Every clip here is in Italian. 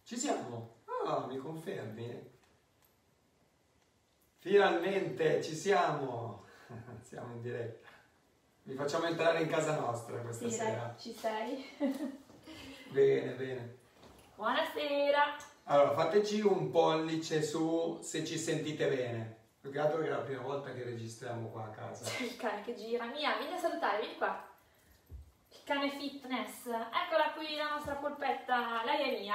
Ci siamo? Ah, mi confermi? Finalmente ci siamo! Siamo in diretta. Vi facciamo entrare in casa nostra questa sera. Dai, ci sei? Bene, bene. Buonasera! Allora, fateci un pollice su se ci sentite bene. Più che altro che è la prima volta che registriamo qua a casa. C'è il cane che gira. Mia, vieni a salutare, vieni qua. Il cane fitness. Eccola qui la nostra polpetta, lei è mia.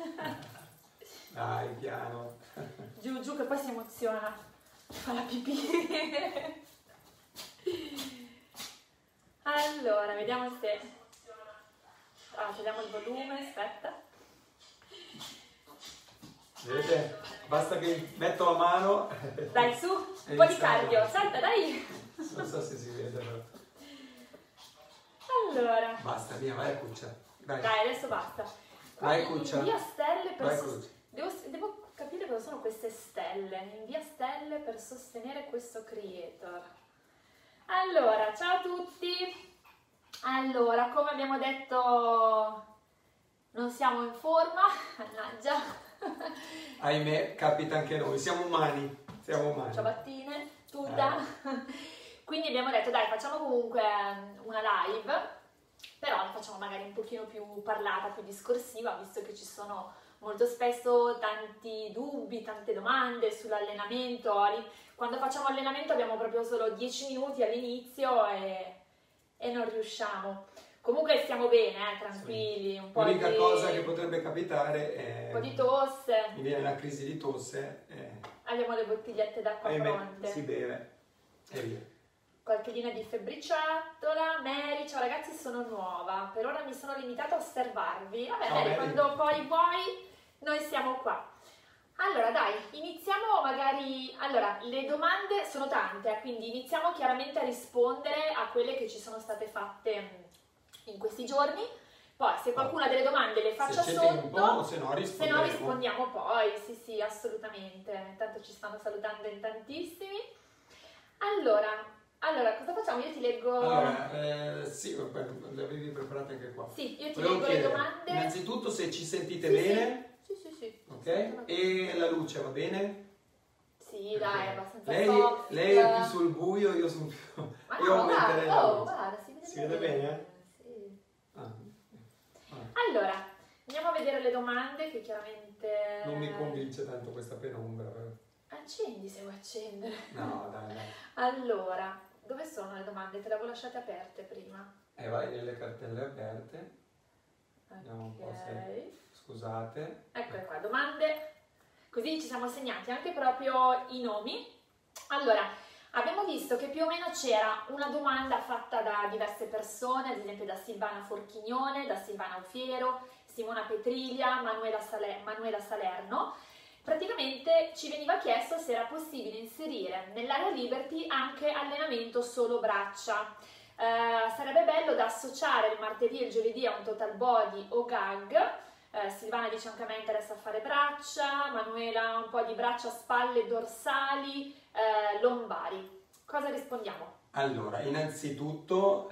Dai, piano. Giù, giù, che poi si emoziona. Fa la pipì. Allora, vediamo se... togliamo il volume, aspetta. Vedete? Basta che metto la mano. Dai, su, un po' di cardio. Salta, dai. Non so se si vede però. Allora. Basta, via, vai a cuccia. Dai, adesso basta. Vai cuccia. Invia stelle per Vai cuccia. Devo capire cosa sono queste stelle. Invia stelle per sostenere questo creator. Allora, ciao a tutti. Allora, come abbiamo detto, non siamo in forma. Mannaggia. Ahimè, capita anche a noi. Siamo umani. Siamo umani. Ciabattine, tuta. Quindi abbiamo detto, dai, facciamo comunque una live, però la facciamo magari un pochino più parlata, più discorsiva, visto che ci sono molto spesso tanti dubbi, tante domande sull'allenamento. Quando facciamo allenamento abbiamo proprio solo 10 minuti all'inizio e non riusciamo. Comunque stiamo bene, tranquilli. Sì. Un po' L'unica di... cosa che potrebbe capitare è... un po' di tosse. Mi viene una crisi di tosse. Abbiamo le bottigliette d'acqua pronte. Si beve e via. Qualchedina di febbriciattola. Mary, ciao ragazzi, sono nuova, per ora mi sono limitata a osservarvi. Vabbè, Ciao, Mary, Mary. quando poi noi siamo qua. Allora dai, iniziamo magari, allora le domande sono tante, quindi iniziamo chiaramente a rispondere a quelle che ci sono state fatte in questi giorni. Poi se qualcuna delle domande le faccia se c'è sotto, tempo, se no rispondiamo poi, sì, assolutamente. Intanto ci stanno salutando in tantissimi. Allora, cosa facciamo? Io ti leggo... Allora, sì, le avevi preparate anche qua. Sì, io ti leggo le domande. Innanzitutto se ci sentite bene. Sì. Ok? E la luce va bene? Sì, dai, è abbastanza soft. Lei è più sul buio, io sono più... Ma io aumenterei la luce. guarda, Si vede bene? Sì. Ah. Allora, andiamo a vedere le domande che chiaramente... Non mi convince tanto questa penombra. Accendi se vuoi accendere. No, dai. Allora, dove sono le domande? Te le avevo lasciate aperte prima. Vai nelle cartelle aperte. Vediamo un po' se... Scusate. Eccole qua, domande. Così ci siamo segnati anche proprio i nomi. Allora, abbiamo visto che più o meno c'era una domanda fatta da diverse persone, ad esempio da Silvana Forchignone, da Silvana Ufiero, Simona Petriglia, Manuela Salerno. Praticamente ci veniva chiesto se era possibile inserire nell'area Liberty anche allenamento solo braccia. Sarebbe bello da associare il martedì e il giovedì a un total body o gag. Silvana dice anche a me interessa fare braccia, Manuela un po' di braccia, spalle, dorsali, lombari. Cosa rispondiamo? Allora, innanzitutto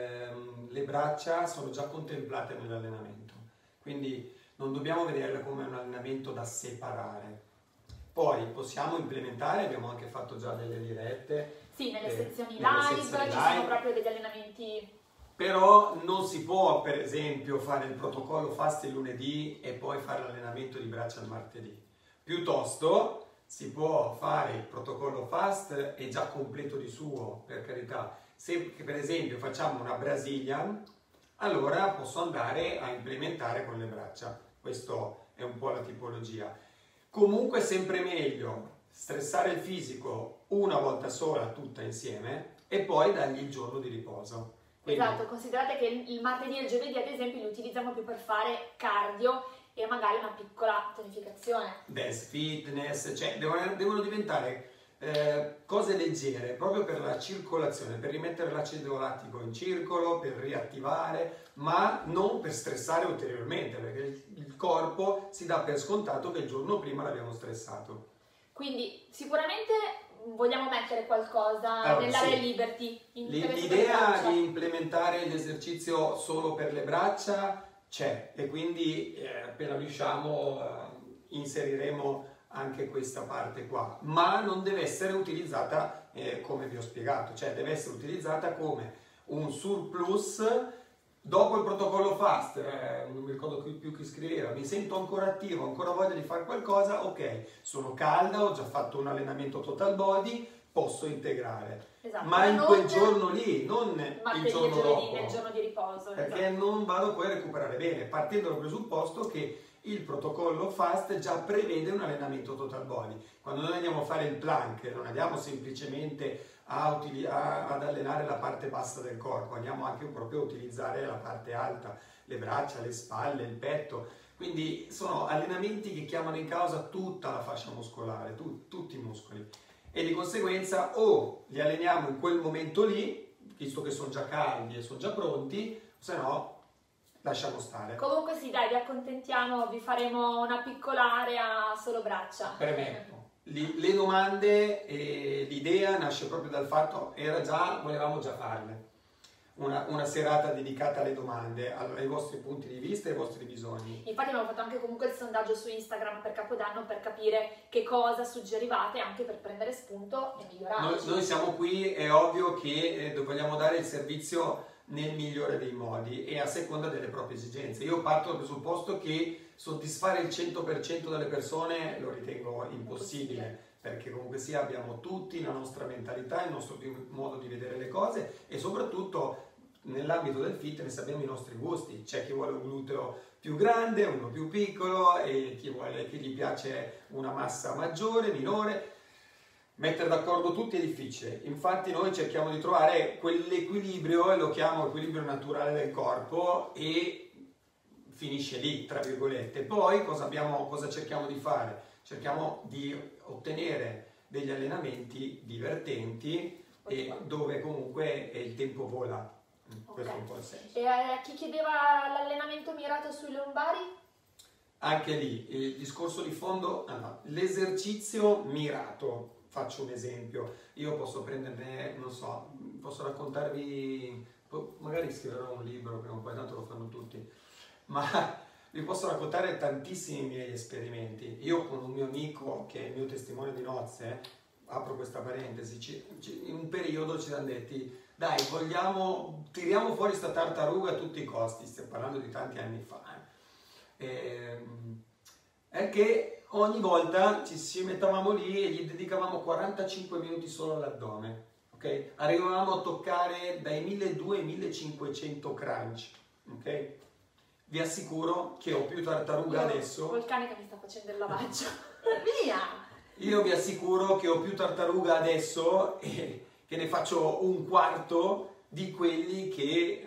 le braccia sono già contemplate nell'allenamento, quindi non dobbiamo vederle come un allenamento da separare. Poi possiamo implementare, abbiamo anche fatto già delle dirette. Sì, nelle sezioni live ci sono proprio degli allenamenti. Però non si può, per esempio, fare il protocollo fast il lunedì e poi fare l'allenamento di braccia il martedì. Piuttosto si può fare il protocollo fast e già completo di suo, per carità. Se per esempio facciamo una Brazilian, allora posso andare a implementare con le braccia. Questa è un po' la tipologia. Comunque è sempre meglio stressare il fisico una volta sola, tutta insieme, e poi dargli il giorno di riposo. Quindi, esatto, considerate che il martedì e il giovedì ad esempio li utilizziamo più per fare cardio e magari una piccola tonificazione. Dance fitness, cioè devono diventare cose leggere proprio per la circolazione, per rimettere l'acido lattico in circolo, per riattivare, ma non per stressare ulteriormente, perché il corpo si dà per scontato che il giorno prima l'abbiamo stressato. Quindi sicuramente vogliamo mettere qualcosa nell'area Liberty. L'idea di implementare l'esercizio solo per le braccia c'è, e quindi appena riusciamo inseriremo anche questa parte qua, ma non deve essere utilizzata come vi ho spiegato, cioè deve essere utilizzata come un surplus. Dopo il protocollo FAST, non mi ricordo più chi scriveva, mi sento ancora attivo, ancora voglia di fare qualcosa, ok, sono calda, ho già fatto un allenamento total body, posso integrare. Esatto, ma in quel giorno lì, non il giorno dopo, nel giorno di riposo. perché esatto. non vado poi a recuperare bene, partendo dal presupposto che il protocollo FAST già prevede un allenamento total body. Quando noi andiamo a fare il plank, non andiamo semplicemente ad allenare la parte bassa del corpo, andiamo anche proprio a utilizzare la parte alta, le braccia, le spalle, il petto. Quindi sono allenamenti che chiamano in causa tutta la fascia muscolare, tutti i muscoli. E di conseguenza o li alleniamo in quel momento lì, visto che sono già caldi e sono già pronti, se no lasciamo stare. Comunque sì, dai, vi accontentiamo, vi faremo una piccola area solo braccia. Permetto. Le domande e l'idea nasce proprio dal fatto, volevamo già farle. Una serata dedicata alle domande, ai vostri punti di vista e ai vostri bisogni. Infatti abbiamo fatto anche comunque il sondaggio su Instagram per Capodanno per capire che cosa suggerivate, anche per prendere spunto e migliorarci. Noi siamo qui, è ovvio che vogliamo dare il servizio nel migliore dei modi e a seconda delle proprie esigenze. Io parto dal presupposto che soddisfare il 100% delle persone lo ritengo impossibile, perché comunque sia abbiamo tutti la nostra mentalità, il nostro modo di vedere le cose e soprattutto nell'ambito del fitness abbiamo i nostri gusti. C'è chi vuole un gluteo più grande, uno più piccolo e chi gli piace una massa maggiore, minore. Mettere d'accordo tutti è difficile, infatti noi cerchiamo di trovare quell'equilibrio, e lo chiamo equilibrio naturale del corpo, e finisce lì, tra virgolette. Poi cosa cerchiamo di fare? Cerchiamo di ottenere degli allenamenti divertenti e dove comunque il tempo vola. Questo è un po' il senso. E chi chiedeva l'allenamento mirato sui lombari? Anche lì il discorso di fondo, l'esercizio mirato. Faccio un esempio, io posso prenderne, non so, posso raccontarvi, magari scriverò un libro prima o poi, tanto lo fanno tutti, ma vi posso raccontare tantissimi miei esperimenti. Io con un mio amico, che è il mio testimone di nozze, apro questa parentesi, in un periodo ci siamo detti, dai, tiriamo fuori sta tartaruga a tutti i costi, stiamo parlando di tanti anni fa, è che ogni volta ci mettavamo lì e gli dedicavamo 45 minuti solo all'addome, ok? Arrivavamo a toccare dai 1200 ai 1500 crunch, ok? Vi assicuro che ho più tartaruga adesso. Volcani che mi sta facendo il lavaggio. Via! Io vi assicuro che ho più tartaruga adesso e che ne faccio un quarto di quelli che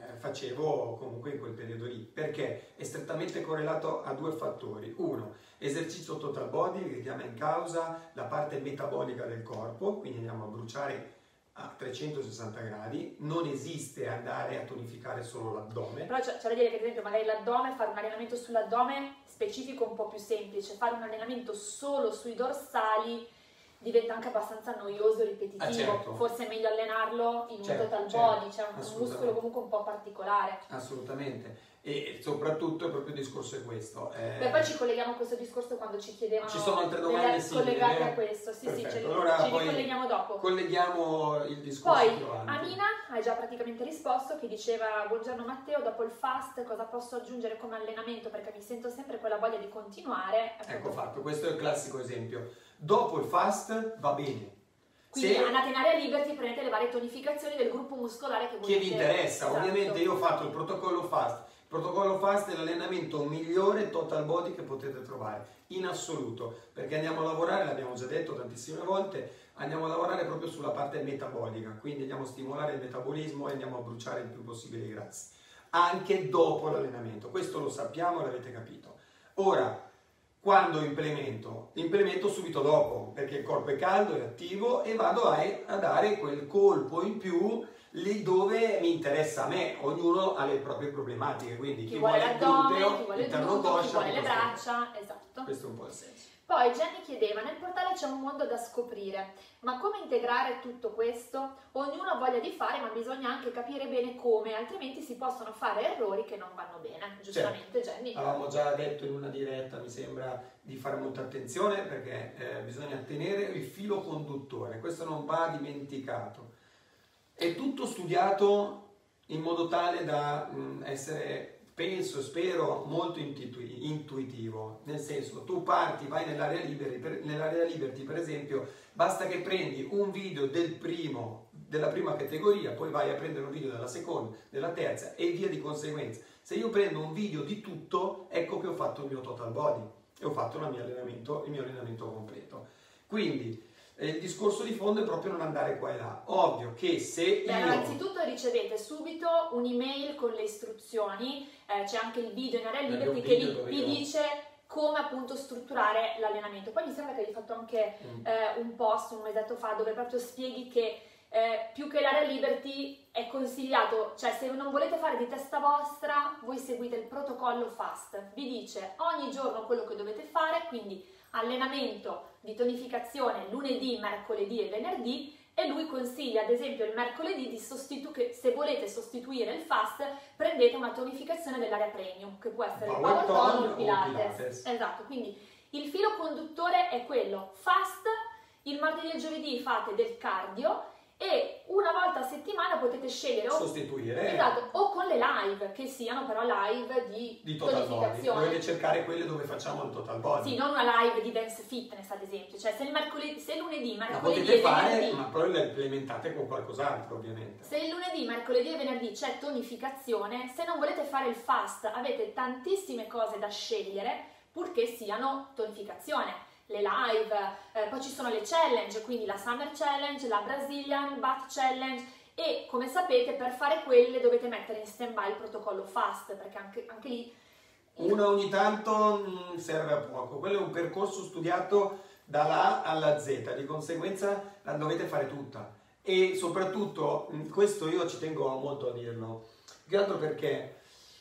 facevo comunque in quel periodo lì, perché è strettamente correlato a due fattori. Uno, esercizio total body che chiama in causa la parte metabolica del corpo, quindi andiamo a bruciare a 360 gradi, non esiste andare a tonificare solo l'addome. Però c'è da dire che ad esempio magari l'addome, fare un allenamento sull'addome specifico un po' più semplice, fare un allenamento solo sui dorsali diventa anche abbastanza noioso e ripetitivo, certo. Forse è meglio allenarlo in un total body, cioè un muscolo comunque un po' particolare. Assolutamente, e soprattutto il proprio discorso è questo. Beh, poi ci colleghiamo a questo discorso quando ci chiedevano. Ci sono altre domande collegate a questo, sì, perfetto. Ci Allora, ricolleghiamo dopo. Colleghiamo il discorso poi, più avanti. Amina hai già praticamente risposto, che diceva: buongiorno Matteo, dopo il fast cosa posso aggiungere come allenamento perché mi sento sempre quella voglia di continuare? Ecco fatto, questo è il classico esempio. Dopo il fast va bene. Quindi andate in area liberty e prendete le varie tonificazioni del gruppo muscolare che volete. Che vi interessa. Esatto. Ovviamente io ho fatto il protocollo fast. Il protocollo fast è l'allenamento migliore total body che potete trovare, in assoluto, perché andiamo a lavorare, l'abbiamo già detto tantissime volte, andiamo a lavorare proprio sulla parte metabolica, quindi andiamo a stimolare il metabolismo e andiamo a bruciare il più possibile i grassi, anche dopo l'allenamento. Questo lo sappiamo e l'avete capito. Ora, quando implemento? Implemento subito dopo, perché il corpo è caldo, è attivo e vado a dare quel colpo in più lì dove mi interessa a me. Ognuno ha le proprie problematiche, quindi chi vuole l'addome, chi vuole il gluteo, chi coscia, vuole le braccia, esatto. Questo è un po' il senso. Poi Jenny chiedeva, nel portale c'è un mondo da scoprire, ma come integrare tutto questo? Ognuno ha voglia di fare, ma bisogna anche capire bene come, altrimenti si possono fare errori che non vanno bene. Giustamente, certo. Jenny. Avevamo già detto in una diretta, mi sembra, di fare molta attenzione perché bisogna tenere il filo conduttore, questo non va dimenticato. È tutto studiato in modo tale da essere, penso, spero, molto intuitivo, nel senso, tu parti, vai nell'area Liberty, per esempio, basta che prendi un video della prima categoria, poi vai a prendere un video della seconda, della terza e via di conseguenza. Se io prendo un video di tutto, ecco che ho fatto il mio total body e ho fatto il mio allenamento completo. Quindi il discorso di fondo è proprio non andare qua e là. Ovvio che se io... Innanzitutto ricevete subito un'email con le istruzioni, c'è anche il video in Area Liberty che vi dice come appunto strutturare l'allenamento. Poi mi sembra che hai fatto anche un post un mesetto fa dove proprio spieghi che più che l'Area Liberty è consigliato, cioè se non volete fare di testa vostra, voi seguite il protocollo FAST. Vi dice ogni giorno quello che dovete fare, quindi allenamento di tonificazione lunedì, mercoledì e venerdì, e lui consiglia ad esempio il mercoledì di se volete sostituire il FAST prendete una tonificazione dell'area premium che può essere il Power Tone o il Pilates. Esatto, quindi il filo conduttore è quello FAST, il martedì e il giovedì fate del cardio e una volta a settimana potete scegliere sostituire o con le live, che siano però live di total body. Dovete cercare quelle dove facciamo il total body. Sì, non una live di dance fitness ad esempio, cioè se lunedì, mercoledì potete e fare, venerdì, ma poi la implementate con qualcos'altro ovviamente. Se il lunedì, mercoledì e venerdì c'è tonificazione, se non volete fare il fast avete tantissime cose da scegliere purché siano tonificazione. Le live, poi ci sono le challenge, quindi la Summer Challenge, la Brazilian Butt Challenge e come sapete per fare quelle dovete mettere in stand by il protocollo FAST perché anche lì... Una ogni tanto serve a poco, quello è un percorso studiato dalla A alla Z, di conseguenza la dovete fare tutta e soprattutto, questo io ci tengo molto a dirlo, più che altro perché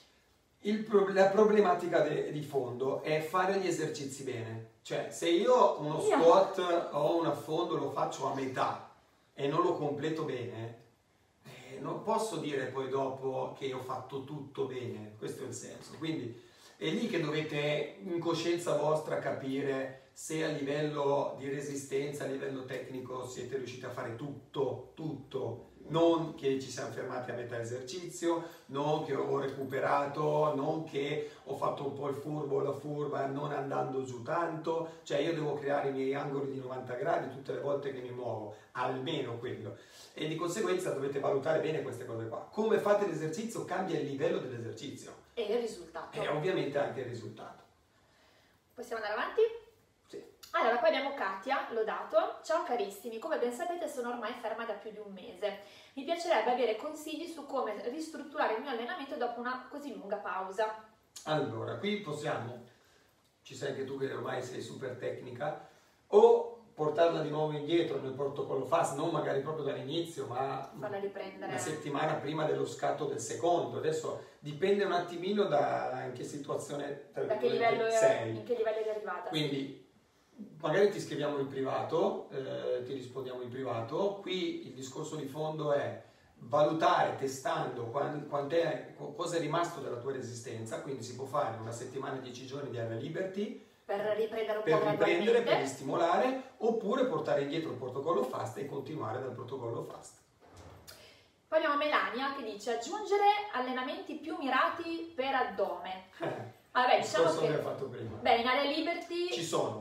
la problematica di fondo è fare gli esercizi bene. Cioè, se io uno squat o un affondo lo faccio a metà e non lo completo bene, non posso dire poi dopo che ho fatto tutto bene, questo è il senso. Quindi è lì che dovete in coscienza vostra capire se a livello di resistenza, a livello tecnico siete riusciti a fare tutto, non che ci siamo fermati a metà esercizio, non che ho recuperato, non che ho fatto un po' il furbo o la furba non andando giù tanto, cioè io devo creare i miei angoli di 90 gradi tutte le volte che mi muovo, almeno quello, e di conseguenza dovete valutare bene queste cose qua. Come fate l'esercizio cambia il livello dell'esercizio e il risultato, e ovviamente anche il risultato. Possiamo andare avanti? Sì. Allora, poi abbiamo Katia Lodato. Ciao carissimi, come ben sapete sono ormai ferma da più di un mese. Mi piacerebbe avere consigli su come ristrutturare il mio allenamento dopo una così lunga pausa. Allora, qui possiamo, ci sai anche tu che ormai sei super tecnica, o portarla di nuovo indietro nel protocollo FAST, non magari proprio dall'inizio, ma farla riprendere una settimana prima dello scatto del secondo. Adesso dipende un attimino da in che situazione da che livello sei. In che livello è arrivata. Quindi magari ti scriviamo in privato, ti rispondiamo in privato. Qui il discorso di fondo è valutare testando cosa è rimasto della tua resistenza, quindi si può fare una settimana, 10 giorni di Area Liberty per riprendere un po' gradualmente, per ristimolare, oppure portare indietro il protocollo FAST e continuare dal protocollo FAST. Poi abbiamo Melania che dice aggiungere allenamenti più mirati per addome. Vabbè, diciamo che fatto prima. In Area Liberty ci sono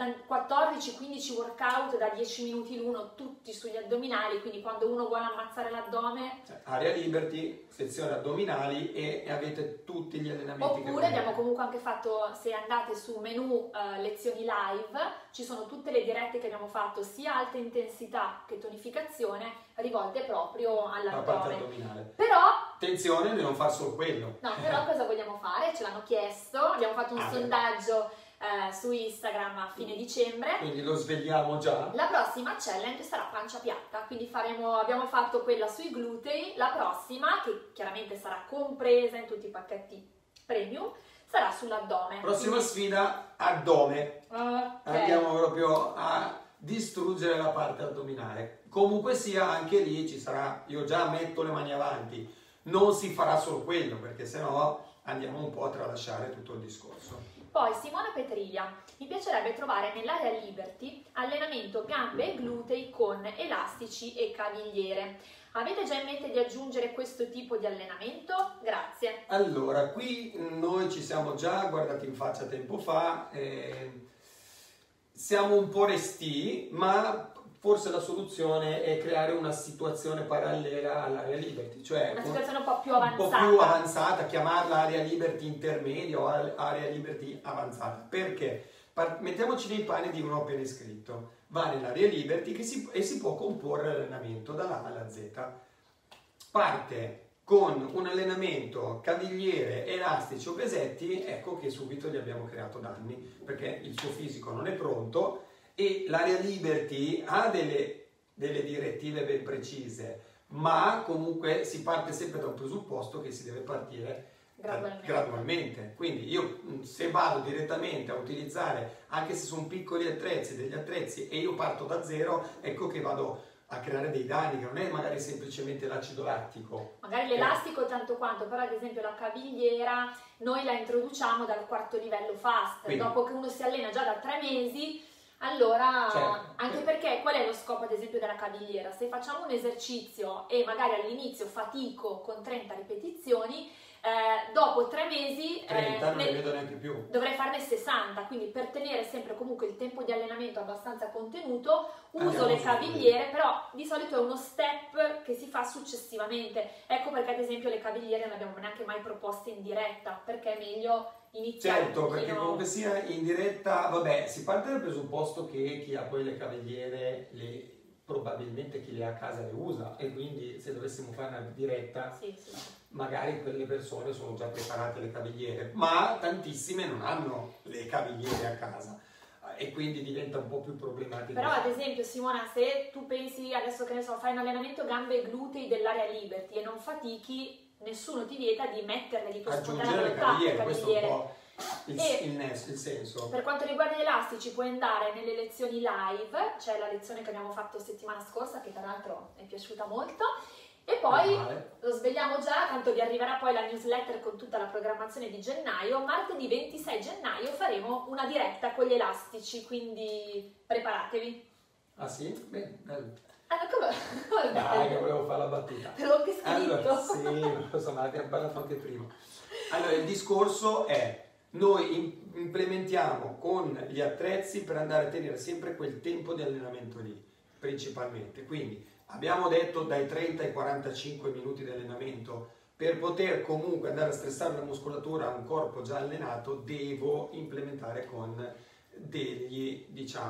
14-15 workout da 10 minuti l'uno, tutti sugli addominali, quindi quando uno vuole ammazzare l'addome... Area Liberty, sezione addominali e avete tutti gli allenamenti. Oppure abbiamo comunque anche fatto, se andate su menu lezioni live, ci sono tutte le dirette che abbiamo fatto, sia alta intensità che tonificazione, rivolte proprio all'addome. La parte addominale. Però... attenzione di non fare solo quello. No, però cosa vogliamo fare? Ce l'hanno chiesto, abbiamo fatto un sondaggio su Instagram a fine dicembre. Quindi lo svegliamo già. La prossima challenge sarà pancia piatta, quindi abbiamo fatto quella sui glutei, la prossima, che chiaramente sarà compresa in tutti i pacchetti premium, sarà sull'addome. Prossima sfida, addome. Andiamo proprio a distruggere la parte addominale. Comunque sia, anche lì ci sarà, io già metto le mani avanti, non si farà solo quello, perché sennò andiamo un po' a tralasciare tutto il discorso. Poi Simona Petriglia, mi piacerebbe trovare nell'area Liberty allenamento gambe e glutei con elastici e cavigliere. Avete già in mente di aggiungere questo tipo di allenamento? Grazie. Allora, qui noi ci siamo già guardati in faccia tempo fa, siamo un po' restii, ma forse la soluzione è creare una situazione parallela all'area Liberty, cioè una situazione un po' più avanzata. Un po' più avanzata, chiamarla area Liberty intermedia o area Liberty avanzata. Perché? Mettiamoci nei panni di uno appena iscritto. Va nell'area Liberty e si può comporre l'allenamento dalla A alla Z. Parte con un allenamento cavigliere, elastici o pesetti, ecco che subito gli abbiamo creato danni, perché il suo fisico non è pronto e l'area Liberty ha delle direttive ben precise, ma comunque si parte sempre da un presupposto che si deve partire gradualmente. Quindi io se vado direttamente a utilizzare, anche se sono piccoli attrezzi, degli attrezzi e io parto da zero, ecco che vado a creare dei danni, che non è magari semplicemente l'acido lattico. Magari l'elastico tanto quanto, però ad esempio la cavigliera noi la introduciamo dal quarto livello fast, quindi, dopo che uno si allena già da 3 mesi, allora, certo, anche perché qual è lo scopo ad esempio della cavigliera? Se facciamo un esercizio e magari all'inizio fatico con 30 ripetizioni, dopo 3 mesi 30 non ne vedo neanche più. Dovrei farne 60, quindi per tenere sempre comunque il tempo di allenamento abbastanza contenuto uso le cavigliere, però di solito è uno step che si fa successivamente. Ecco perché ad esempio le cavigliere non abbiamo neanche mai proposte in diretta, perché è meglio iniziare. Certo, perché comunque sia in diretta, vabbè, si parte dal presupposto che chi ha poi le cavigliere probabilmente chi le ha a casa le usa, e quindi se dovessimo fare una diretta magari quelle persone sono già preparate le cavigliere, ma tantissime non hanno le cavigliere a casa e quindi diventa un po' più problematico. Però ad esempio Simona, se tu pensi adesso che ne so, fai un allenamento gambe e glutei dell'area Liberty e non fatichi, nessuno ti vieta di metterle di tua spontanea volontà le cavigliere. Questo è un po' il senso. Per quanto riguarda gli elastici puoi andare nelle lezioni live, c'è la lezione che abbiamo fatto settimana scorsa che tra l'altro mi è piaciuta molto, e poi lo svegliamo già, tanto vi arriverà poi la newsletter con tutta la programmazione di gennaio. Martedì 26 gennaio faremo una diretta con gli elastici, quindi preparatevi. Ah sì? Bene, bello. Come dai, che volevo fare la battuta. Te l'ho anche scritto. Allora, sì, lo so, ma l'abbiamo parlato anche prima. Allora, il discorso è: noi implementiamo con gli attrezzi per andare a tenere sempre quel tempo di allenamento lì, principalmente. Quindi abbiamo detto dai 30 ai 45 minuti di allenamento. Per poter comunque andare a stressare la muscolatura a un corpo già allenato, devo implementare con degli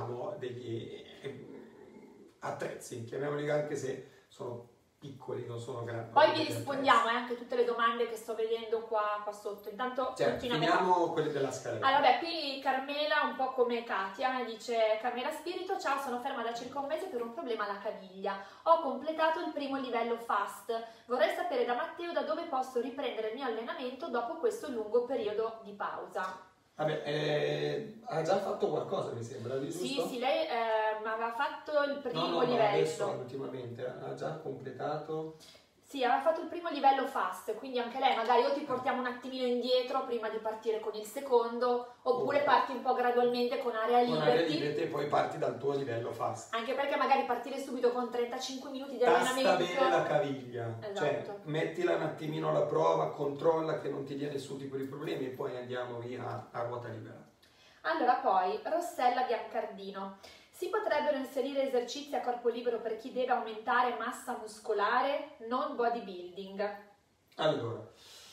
attrezzi, chiamiamoli, anche se sono piccoli, non sono grandi. Poi vi rispondiamo anche tutte le domande che sto vedendo qua sotto. Intanto finiamo quelle della scaletta. Allora, beh, qui Carmela, un po' come Katia, dice: Carmela Spirito, ciao, sono ferma da circa un mese per un problema alla caviglia. Ho completato il primo livello fast. Vorrei sapere da Matteo da dove posso riprendere il mio allenamento dopo questo lungo periodo di pausa. Vabbè, ha già fatto qualcosa, mi sembra, giusto? Sì, lei aveva fatto il primo livello. Adesso ultimamente ha già completato. Sì, aveva fatto il primo livello fast, quindi anche lei magari o ti portiamo un attimino indietro prima di partire con il secondo, oppure parti un po' gradualmente con area Liberty e poi parti dal tuo livello fast. Anche perché magari partire subito con 35 minuti di allenamento. Tasta bene la caviglia, esatto. Cioè mettila un attimino alla prova, controlla che non ti dia nessun tipo di problemi e poi andiamo via a ruota libera. Allora poi, Rossella Biancardino. Si potrebbero inserire esercizi a corpo libero per chi deve aumentare massa muscolare, non bodybuilding? Allora,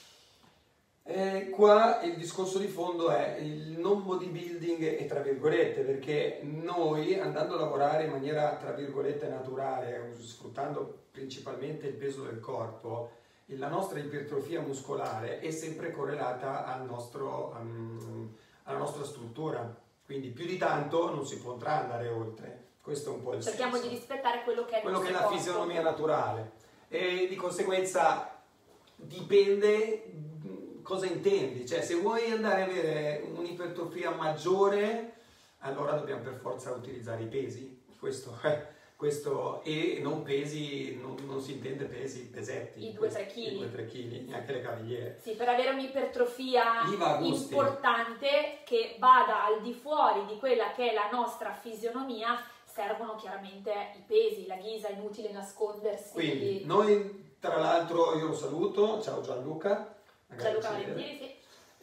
qua il discorso di fondo è il non bodybuilding e tra virgolette, perché noi andando a lavorare in maniera tra virgolette naturale, sfruttando principalmente il peso del corpo, la nostra ipertrofia muscolare è sempre correlata alla nostra struttura. Quindi più di tanto non si potrà andare oltre, questo è un po' il senso. Cerchiamo di rispettare quello che è la fisionomia naturale e di conseguenza dipende cosa intendi? Cioè, se vuoi andare a avere un'ipertrofia maggiore, allora dobbiamo per forza utilizzare i pesi. Questo, e non pesi, non si intende pesi, pesetti. I 2-3 kg. I 2-3 kg, neanche le cavigliere. Sì, per avere un'ipertrofia importante che vada al di fuori di quella che è la nostra fisionomia, servono chiaramente i pesi, la ghisa, è inutile nascondersi. Quindi, noi tra l'altro, io lo saluto, ciao Gianluca. Gianluca Valentini, sì.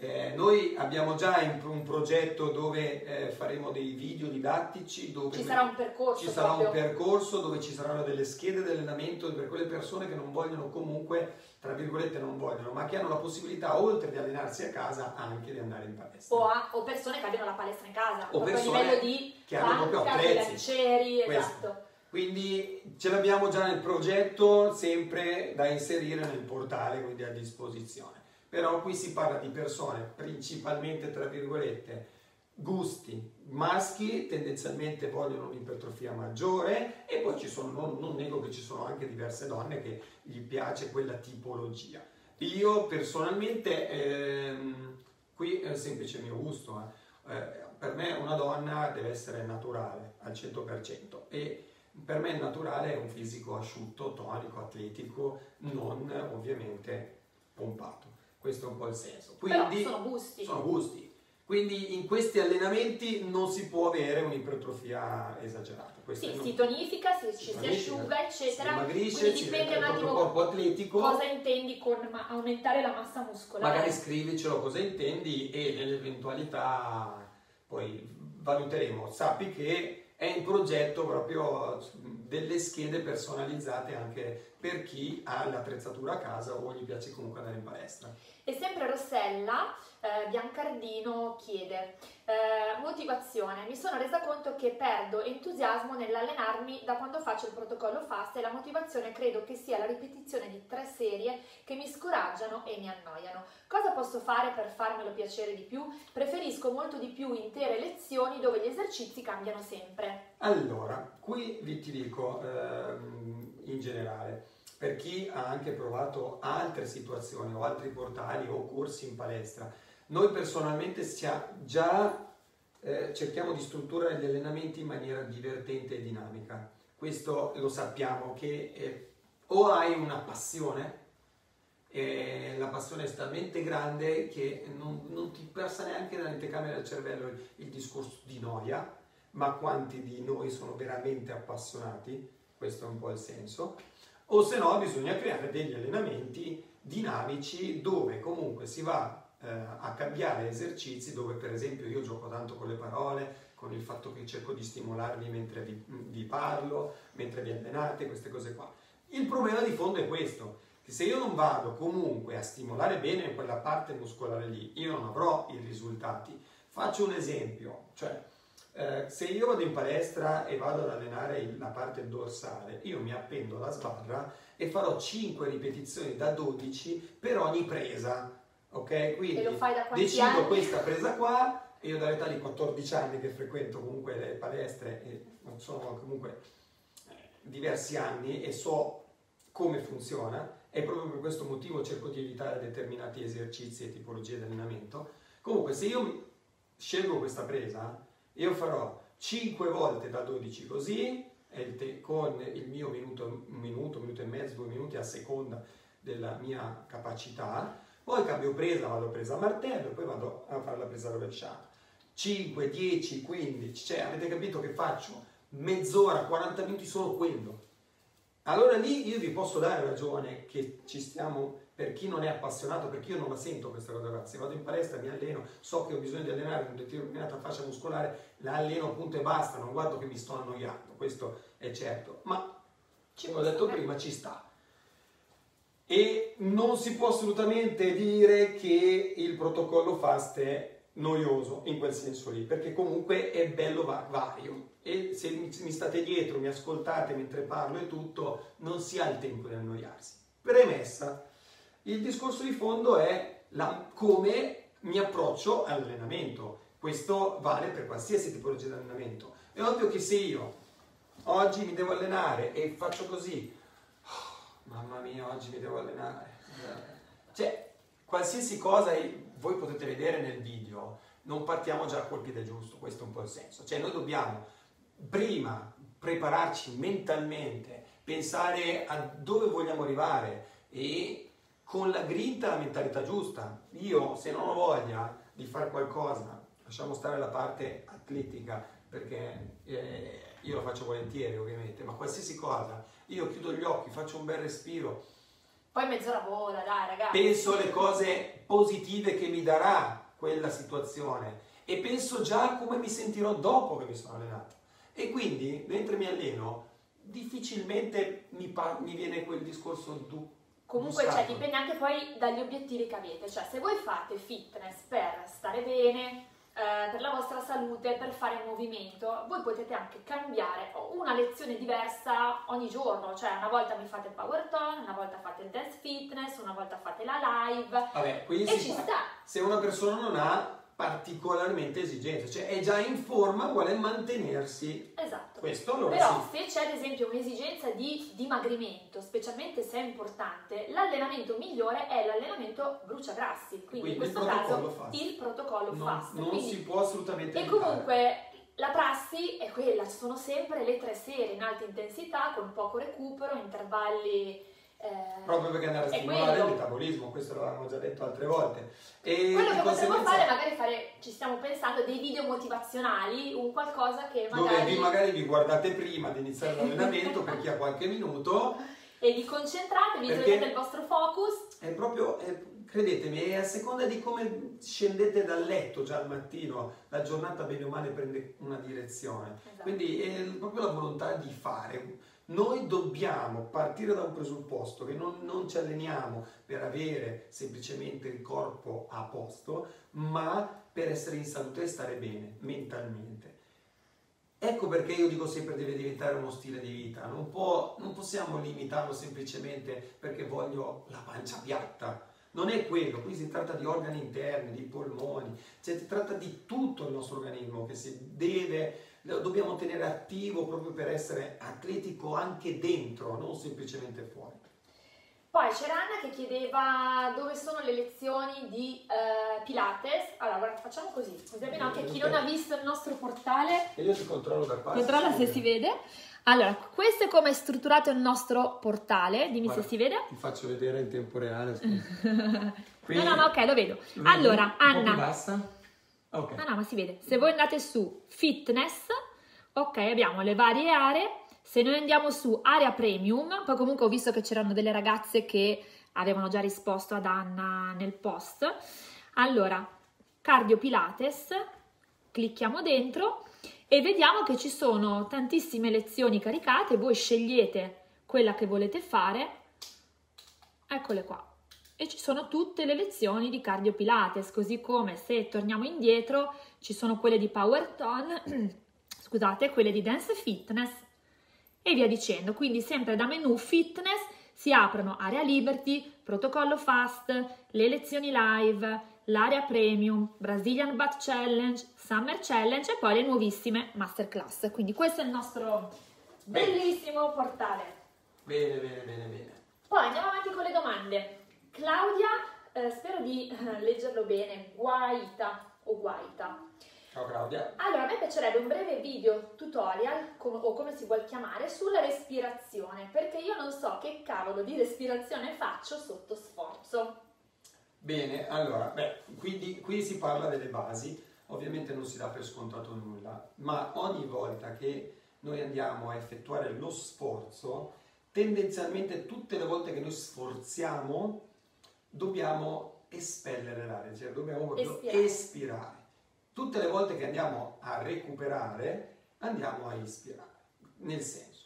Noi abbiamo già un progetto dove faremo dei video didattici, dove ci sarà un percorso. Ci sarà un percorso dove ci saranno delle schede di allenamento per quelle persone che non vogliono comunque, tra virgolette non vogliono, ma che hanno la possibilità, oltre di allenarsi a casa, anche di andare in palestra. O persone che abbiano la palestra in casa, o persone a livello di che hanno proprio attrezzi, bilancieri, esatto. Quindi ce l'abbiamo già nel progetto, sempre da inserire nel portale, quindi a disposizione. Però qui si parla di persone principalmente, tra virgolette, gusti maschi, tendenzialmente vogliono un'ipertrofia maggiore, e poi ci sono, non nego che ci sono anche diverse donne che gli piace quella tipologia. Io personalmente, qui è semplice il mio gusto, per me una donna deve essere naturale al 100%, e per me il naturale è un fisico asciutto, tonico, atletico, non ovviamente pompato. Questo è un po' il senso. Quindi, però sono gusti. Sono gusti. Quindi in questi allenamenti non si può avere un'ipertrofia esagerata. Sì, si tonifica, ci si asciuga, eccetera. Si dimagrisce, quindi si dipende un attimo corpo atletico. Cosa intendi con aumentare la massa muscolare. Magari scrivicelo cosa intendi, e nell'eventualità poi valuteremo. Sappi che è in progetto proprio delle schede personalizzate anche per chi ha l'attrezzatura a casa o gli piace comunque andare in palestra. E sempre Rossella Biancardino chiede motivazione. Mi sono resa conto che perdo entusiasmo nell'allenarmi da quando faccio il protocollo FAST, e la motivazione credo che sia la ripetizione di 3 serie che mi scoraggiano e mi annoiano. Cosa posso fare per farmelo piacere di più? Preferisco molto di più intere lezioni dove gli esercizi cambiano sempre. Allora, qui vi ti dico in generale, per chi ha anche provato altre situazioni o altri portali o corsi in palestra, noi personalmente cerchiamo di strutturare gli allenamenti in maniera divertente e dinamica. Questo lo sappiamo che o hai una passione, e la passione è talmente grande che non ti passa neanche dall'anticamera del cervello il discorso di noia, ma quanti di noi sono veramente appassionati, questo è un po' il senso, o se no bisogna creare degli allenamenti dinamici dove comunque si va a cambiare esercizi, dove per esempio io gioco tanto con le parole, con il fatto che cerco di stimolarvi mentre vi parlo, mentre vi allenate, queste cose qua. Il problema di fondo è questo, che se io non vado comunque a stimolare bene quella parte muscolare lì, io non avrò i risultati. Faccio un esempio, cioè se io vado in palestra e vado ad allenare la parte dorsale, io mi appendo alla sbarra e farò 5 ripetizioni da 12 per ogni presa, ok? Quindi e lo fai da quanti decido anni? Questa presa qua, e io dall'età di 14 anni che frequento comunque le palestre, e sono comunque diversi anni e so come funziona, e proprio per questo motivo cerco di evitare determinati esercizi e tipologie di allenamento. Comunque se io scelgo questa presa, io farò 5 volte da 12 così, con il mio minuto e mezzo, 2 minuti a seconda della mia capacità, poi cambio presa, vado a presa a martello, poi vado a fare la presa rovesciata. 5, 10, 15, cioè avete capito che faccio mezz'ora, 40 minuti solo quello. Allora lì io vi posso dare ragione che ci stiamo, per chi non è appassionato, perché io non la sento questa cosa qua, se vado in palestra mi alleno, so che ho bisogno di allenare una determinata fascia muscolare, la alleno punto e basta, non guardo che mi sto annoiando, questo è certo, ma come ho detto prima ci sta. E non si può assolutamente dire che il protocollo FAST è noioso in quel senso lì, perché comunque è bello vario, e se mi state dietro, mi ascoltate mentre parlo e tutto, non si ha il tempo di annoiarsi. Premessa, il discorso di fondo è come mi approccio all'allenamento. Questo vale per qualsiasi tipologia di allenamento. È ovvio che se io oggi mi devo allenare e faccio così, mamma mia, oggi mi devo allenare, cioè qualsiasi cosa voi potete vedere nel video, non partiamo già col piede giusto, questo è un po' il senso. Cioè noi dobbiamo prima prepararci mentalmente, pensare a dove vogliamo arrivare e con la grinta, la mentalità giusta. Io se non ho voglia di fare qualcosa, lasciamo stare la parte atletica, perché io lo faccio volentieri ovviamente, ma qualsiasi cosa, io chiudo gli occhi, faccio un bel respiro, poi mezz'ora vola, dai ragazzi. penso alle cose positive che mi darà quella situazione e penso già come mi sentirò dopo che mi sono allenato. E quindi, mentre mi alleno, difficilmente mi viene quel discorso Comunque, cioè, dipende anche poi dagli obiettivi che avete. Cioè, se voi fate fitness per stare bene, per la vostra salute, per fare movimento, voi potete anche cambiare una lezione diversa ogni giorno. Cioè, una volta mi fate il power tone, una volta fate il dance fitness, una volta fate la live. Vabbè, quindi e ci sta. Se una persona non ha particolarmente esigenze, cioè è già in forma, vuole mantenersi. Esatto. Questo allora Però sì. se c'è ad esempio un'esigenza di dimagrimento, specialmente se è importante, l'allenamento migliore è l'allenamento bruciagrassi, quindi in questo caso il protocollo FAST. Non quindi, si può assolutamente e evitare. comunque la prassi è quella, sono sempre le 3 serie in alta intensità con poco recupero, intervalli. Proprio perché andare a stimolare il metabolismo, questo l'avevamo già detto altre volte. E quello che potremmo fare, magari ci stiamo pensando, dei video motivazionali, un qualcosa che magari... Dove magari vi guardate prima di iniziare l'allenamento per chi ha qualche minuto. E vi concentrate, vi togliete il vostro focus. È proprio, credetemi, è a seconda di come scendete dal letto già al mattino, la giornata bene o male prende una direzione. Esatto. Quindi è proprio la volontà di fare. Noi dobbiamo partire da un presupposto che non ci alleniamo per avere semplicemente il corpo a posto, ma per essere in salute e stare bene mentalmente. Ecco perché io dico sempre deve diventare uno stile di vita, non possiamo limitarlo semplicemente perché voglio la pancia piatta. Non è quello, qui si tratta di organi interni, di polmoni, cioè si tratta di tutto il nostro organismo che lo dobbiamo tenere attivo proprio per essere atletico anche dentro, non semplicemente fuori. Poi c'era Anna che chiedeva dove sono le lezioni di Pilates. Allora, guarda, facciamo così almeno anche chi non ha visto il nostro portale. E io ti controllo da qua. Controlla se si vede. Allora, questo è come è strutturato il nostro portale, dimmi se si vede. Ti faccio vedere in tempo reale. Quindi, no, ok, lo vedo. Allora, Anna. Basta. Okay. No, ma si vede. Se voi andate su fitness, ok, abbiamo le varie aree. Se noi andiamo su area premium, poi comunque ho visto che c'erano delle ragazze che avevano già risposto ad Anna nel post. Allora, cardio pilates, clicchiamo dentro e vediamo che ci sono tantissime lezioni caricate. Voi scegliete quella che volete fare. Eccole qua. E ci sono tutte le lezioni di cardio pilates, così come se torniamo indietro ci sono quelle di power tone, scusate, quelle di dance fitness e via dicendo. Quindi sempre da menu fitness si aprono area liberty, protocollo fast, le lezioni live, l'area premium, Brazilian Butt Challenge, Summer Challenge e poi le nuovissime masterclass. Quindi questo è il nostro bellissimo portale. Bene. Poi andiamo avanti con le domande. Claudia, spero di leggerlo bene, Guaita o Guaita. Ciao Claudia. Allora, a me piacerebbe un breve video tutorial, o come si vuol chiamare, sulla respirazione, perché io non so che cavolo di respirazione faccio sotto sforzo. Bene, allora, qui si parla delle basi, ovviamente non si dà per scontato nulla, ma ogni volta che noi andiamo a effettuare lo sforzo, tendenzialmente tutte le volte che noi sforziamo, dobbiamo espellere l'aria, cioè dobbiamo proprio espirare. Tutte le volte che andiamo a recuperare, andiamo a ispirare. Nel senso,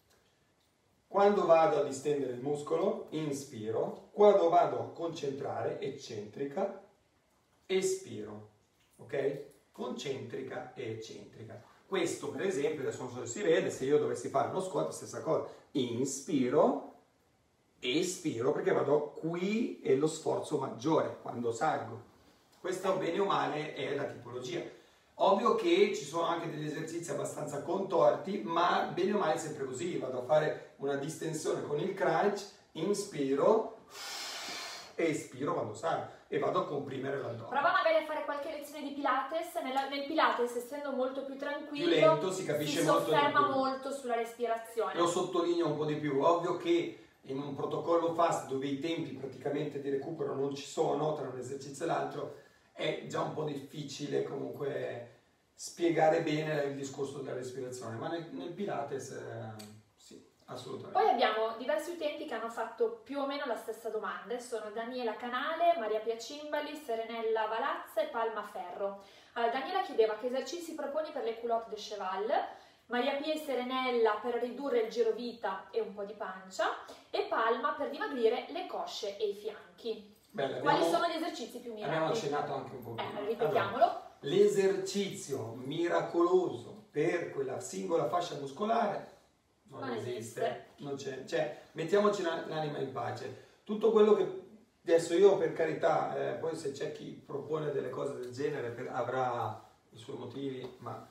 quando vado a distendere il muscolo, inspiro. Quando vado a concentrare, eccentrica, espiro. Ok? Concentrica e eccentrica. Questo, per esempio, adesso non so se si vede, se io dovessi fare uno squat, stessa cosa. Inspiro, espiro, perché vado qui e lo sforzo maggiore, quando salgo. Questo, bene o male, è la tipologia. Ovvio che ci sono anche degli esercizi abbastanza contorti, ma bene o male è sempre così. Vado a fare una distensione con il crunch, inspiro, espiro quando salgo e vado a comprimere l'addome. Prova magari a fare qualche lezione di Pilates. Nel Pilates, essendo molto più tranquillo, Più lento, si capisce molto di più. Si sofferma molto sulla respirazione. Lo sottolineo un po' di più. Ovvio che in un protocollo fast dove i tempi praticamente di recupero non ci sono tra un esercizio e l'altro, è già un po' difficile comunque spiegare bene il discorso della respirazione, ma nel Pilates sì, assolutamente. Poi abbiamo diversi utenti che hanno fatto più o meno la stessa domanda, sono Daniela Canale, Maria Piacimbali, Serenella Valazza e Palma Ferro. Allora, Daniela chiedeva che esercizi proponi per le culotte de cheval, Maria Pia e Serenella per ridurre il girovita e un po' di pancia, e Palma per dimagrire le cosce e i fianchi. Bene, Quali sono gli esercizi più mirati? Abbiamo accennato anche un po' prima. Ripetiamolo. Allora, l'esercizio miracoloso per quella singola fascia muscolare non esiste. Non c'è. Cioè, mettiamoci l'anima in pace. Tutto quello che adesso io, per carità, poi se c'è chi propone delle cose del genere avrà i suoi motivi, ma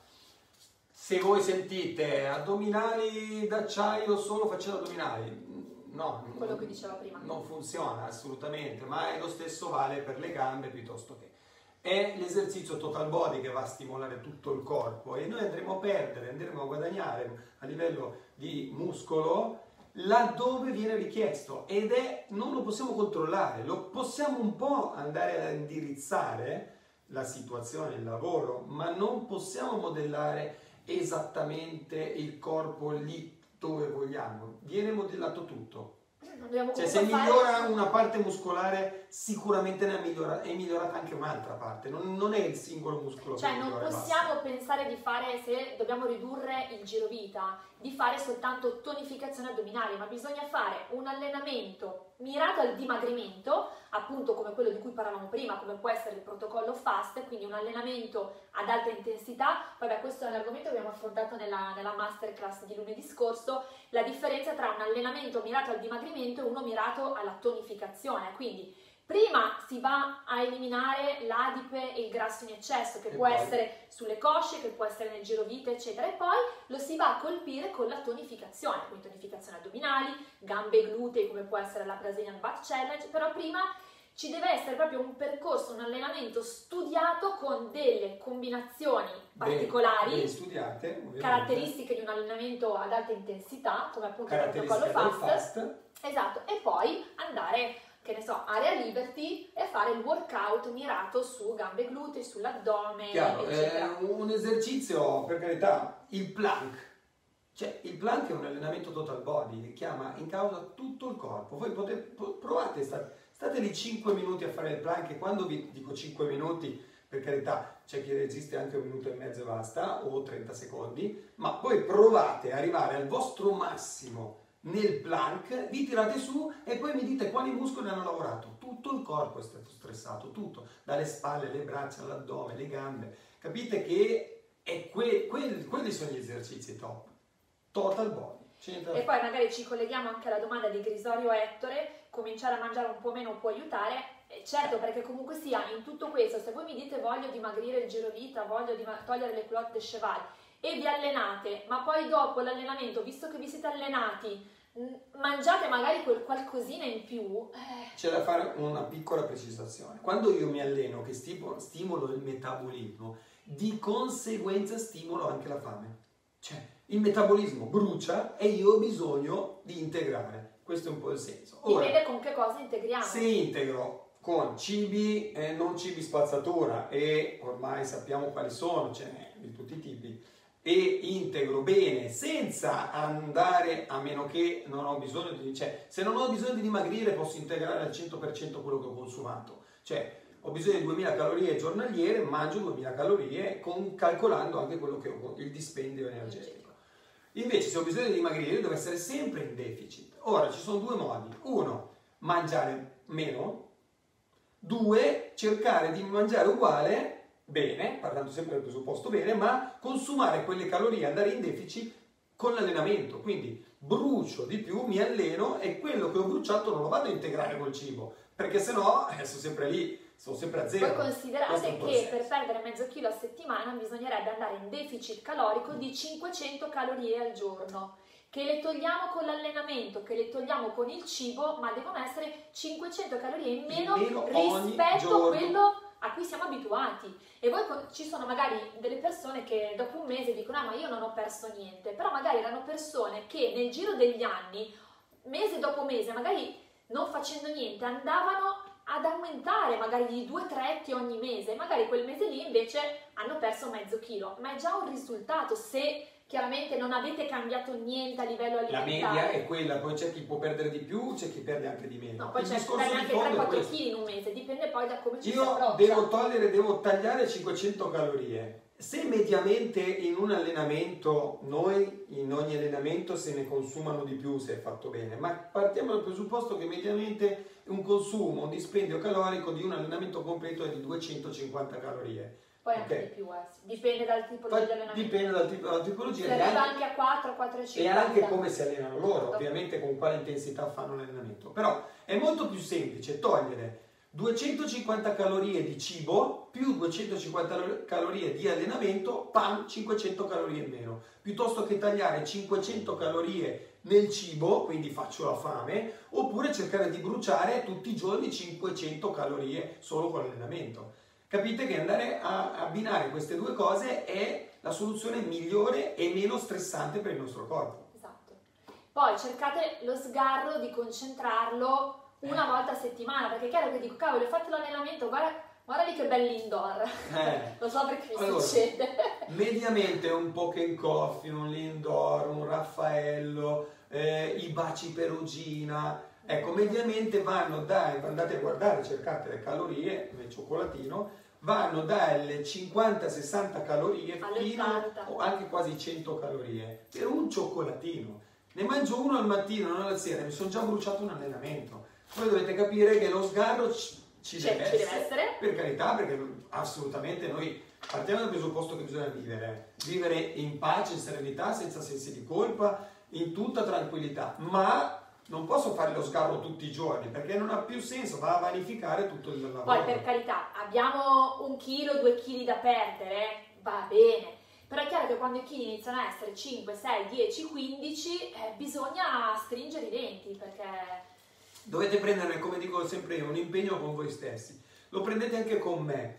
se voi sentite addominali d'acciaio solo facendo addominali, no, quello che diceva prima, non funziona assolutamente, ma lo stesso vale per le gambe piuttosto che. È l'esercizio total body che va a stimolare tutto il corpo e noi andremo a perdere, andremo a guadagnare a livello di muscolo laddove viene richiesto ed non lo possiamo controllare, lo possiamo un po' andare a indirizzare la situazione, il lavoro, ma non possiamo modellare esattamente il corpo lì dove vogliamo, viene modellato tutto. Cioè, se migliora una parte muscolare sicuramente è migliorata anche un'altra parte, non è il singolo muscolo che migliora. Cioè non possiamo pensare di fare, se dobbiamo ridurre il girovita, di fare soltanto tonificazione addominale, ma bisogna fare un allenamento mirato al dimagrimento, appunto come quello di cui parlavamo prima, come può essere il protocollo FAST, quindi un allenamento ad alta intensità. Vabbè, questo è un argomento che abbiamo affrontato nella masterclass di lunedì scorso, la differenza tra un allenamento mirato al dimagrimento e uno mirato alla tonificazione. Quindi prima si va a eliminare l'adipe e il grasso in eccesso, che può essere sulle cosce, che può essere nel girovite, eccetera, e poi lo si va a colpire con la tonificazione, quindi tonificazione addominali, gambe e glutei, come può essere la Brazilian Butt Challenge, però prima ci deve essere proprio un percorso, un allenamento studiato con delle combinazioni particolari, ben studiate, ovviamente, caratteristiche di un allenamento ad alta intensità, come appunto il protocollo FAST. Esatto, e poi andare, che ne so, area liberty e fare il workout mirato su gambe e glutei, sull'addome, eccetera. Un esercizio, per carità, il plank. Cioè, il plank è un allenamento total body che chiama in causa tutto il corpo. Voi provate, state lì 5 minuti a fare il plank e quando vi dico 5 minuti, per carità, c'è chi resiste anche 1 minuto e mezzo e basta, o 30 secondi, ma poi provate ad arrivare al vostro massimo nel plank, vi tirate su e poi mi dite quali muscoli hanno lavorato. Tutto il corpo è stato stressato, tutto, dalle spalle, le braccia, l'addome, le gambe. Capite che quelli sono gli esercizi top, total body. E poi magari ci colleghiamo anche alla domanda di Grisorio Ettore, cominciare a mangiare un po' meno può aiutare. Certo, perché comunque sia, in tutto questo, se voi mi dite voglio dimagrire il girovita, voglio togliere le culotte de cheval e vi allenate, ma poi dopo l'allenamento, visto che vi siete allenati, mangiate magari quel qualcosina in più. C'è da fare una piccola precisazione. Quando io mi alleno, che stimolo il metabolismo, di conseguenza stimolo anche la fame. Cioè, il metabolismo brucia e io ho bisogno di integrare. Questo è un po' il senso. Ora, dipende con che cosa integriamo. Se integro con cibi, non cibi spazzatura, e ormai sappiamo quali sono, ce n'è di tutti i tipi, e integro bene senza andare, a meno che non ho bisogno di, cioè se non ho bisogno di dimagrire posso integrare al 100% quello che ho consumato, cioè ho bisogno di 2000 calorie giornaliere, mangio 2000 calorie calcolando anche quello che ho, il dispendio energetico. Invece se ho bisogno di dimagrire devo essere sempre in deficit. Ora ci sono due modi: uno, mangiare meno; due, cercare di mangiare uguale, bene, parlando sempre del presupposto bene, ma consumare quelle calorie, andare in deficit con l'allenamento. Quindi brucio di più, mi alleno e quello che ho bruciato non lo vado a integrare col cibo, perché sennò sono sempre lì, sono sempre a zero. Voi considerate che per perdere mezzo chilo a settimana bisognerebbe andare in deficit calorico di 500 calorie al giorno. che le togliamo con l'allenamento, che le togliamo con il cibo, ma devono essere 500 calorie in meno rispetto a quello a cui siamo abituati. E poi ci sono magari delle persone che dopo un mese dicono ma io non ho perso niente, però magari erano persone che nel giro degli anni, mese dopo mese, magari non facendo niente, andavano ad aumentare magari di 2-3 etti ogni mese, magari quel mese lì invece hanno perso mezzo chilo, ma è già un risultato se chiaramente non avete cambiato niente a livello alimentare. La media è quella, poi c'è chi può perdere di più, c'è chi perde anche di meno. No, poi c'è chi perde anche 3-4 kg in un mese, dipende poi da come ci si approccia. Io devo tagliare 500 calorie. Se mediamente in un allenamento, noi in ogni allenamento se ne consumano di più se è fatto bene, ma partiamo dal presupposto che mediamente un consumo, un dispendio calorico di un allenamento completo è di 250 calorie. Poi anche di più, dipende dal tipo di allenamento. Dipende dalla tipologia. Si arriva anche a 4,50. E anche come si allenano loro, ovviamente con quale intensità fanno l'allenamento. Però è molto più semplice togliere 250 calorie di cibo più 250 calorie di allenamento, 500 calorie in meno, piuttosto che tagliare 500 calorie nel cibo, quindi faccio la fame, oppure cercare di bruciare tutti i giorni 500 calorie solo con l'allenamento. Capite che andare a abbinare queste due cose è la soluzione migliore e meno stressante per il nostro corpo. Esatto. Poi cercate lo sgarro di concentrarlo una volta a settimana, perché è chiaro che dico, cavolo, ho fatto l'allenamento, guarda lì che bell'indoor. Lo so perché mi succede. Mediamente un Pokémon Coffee, un Lindor, un Raffaello, i baci perugina. Ecco, mediamente andate a guardare, cercate le calorie nel cioccolatino, vanno dalle 50-60 calorie fino o anche quasi 100 calorie per un cioccolatino. Ne mangio uno al mattino, uno alla sera, mi sono già bruciato un allenamento. Voi dovete capire che lo sgarro ci deve essere, per carità, perché assolutamente noi partiamo dal presupposto che bisogna vivere in pace, in serenità, senza sensi di colpa, in tutta tranquillità, ma non posso fare lo sgarro tutti i giorni perché non ha più senso, va a vanificare tutto il lavoro. Poi per carità, abbiamo 1 chilo, 2 chili da perdere, va bene, però è chiaro che quando i chili iniziano a essere 5, 6, 10, 15 bisogna stringere i denti perché... Dovete prendere, come dico sempre io, un impegno con voi stessi. Lo prendete anche con me,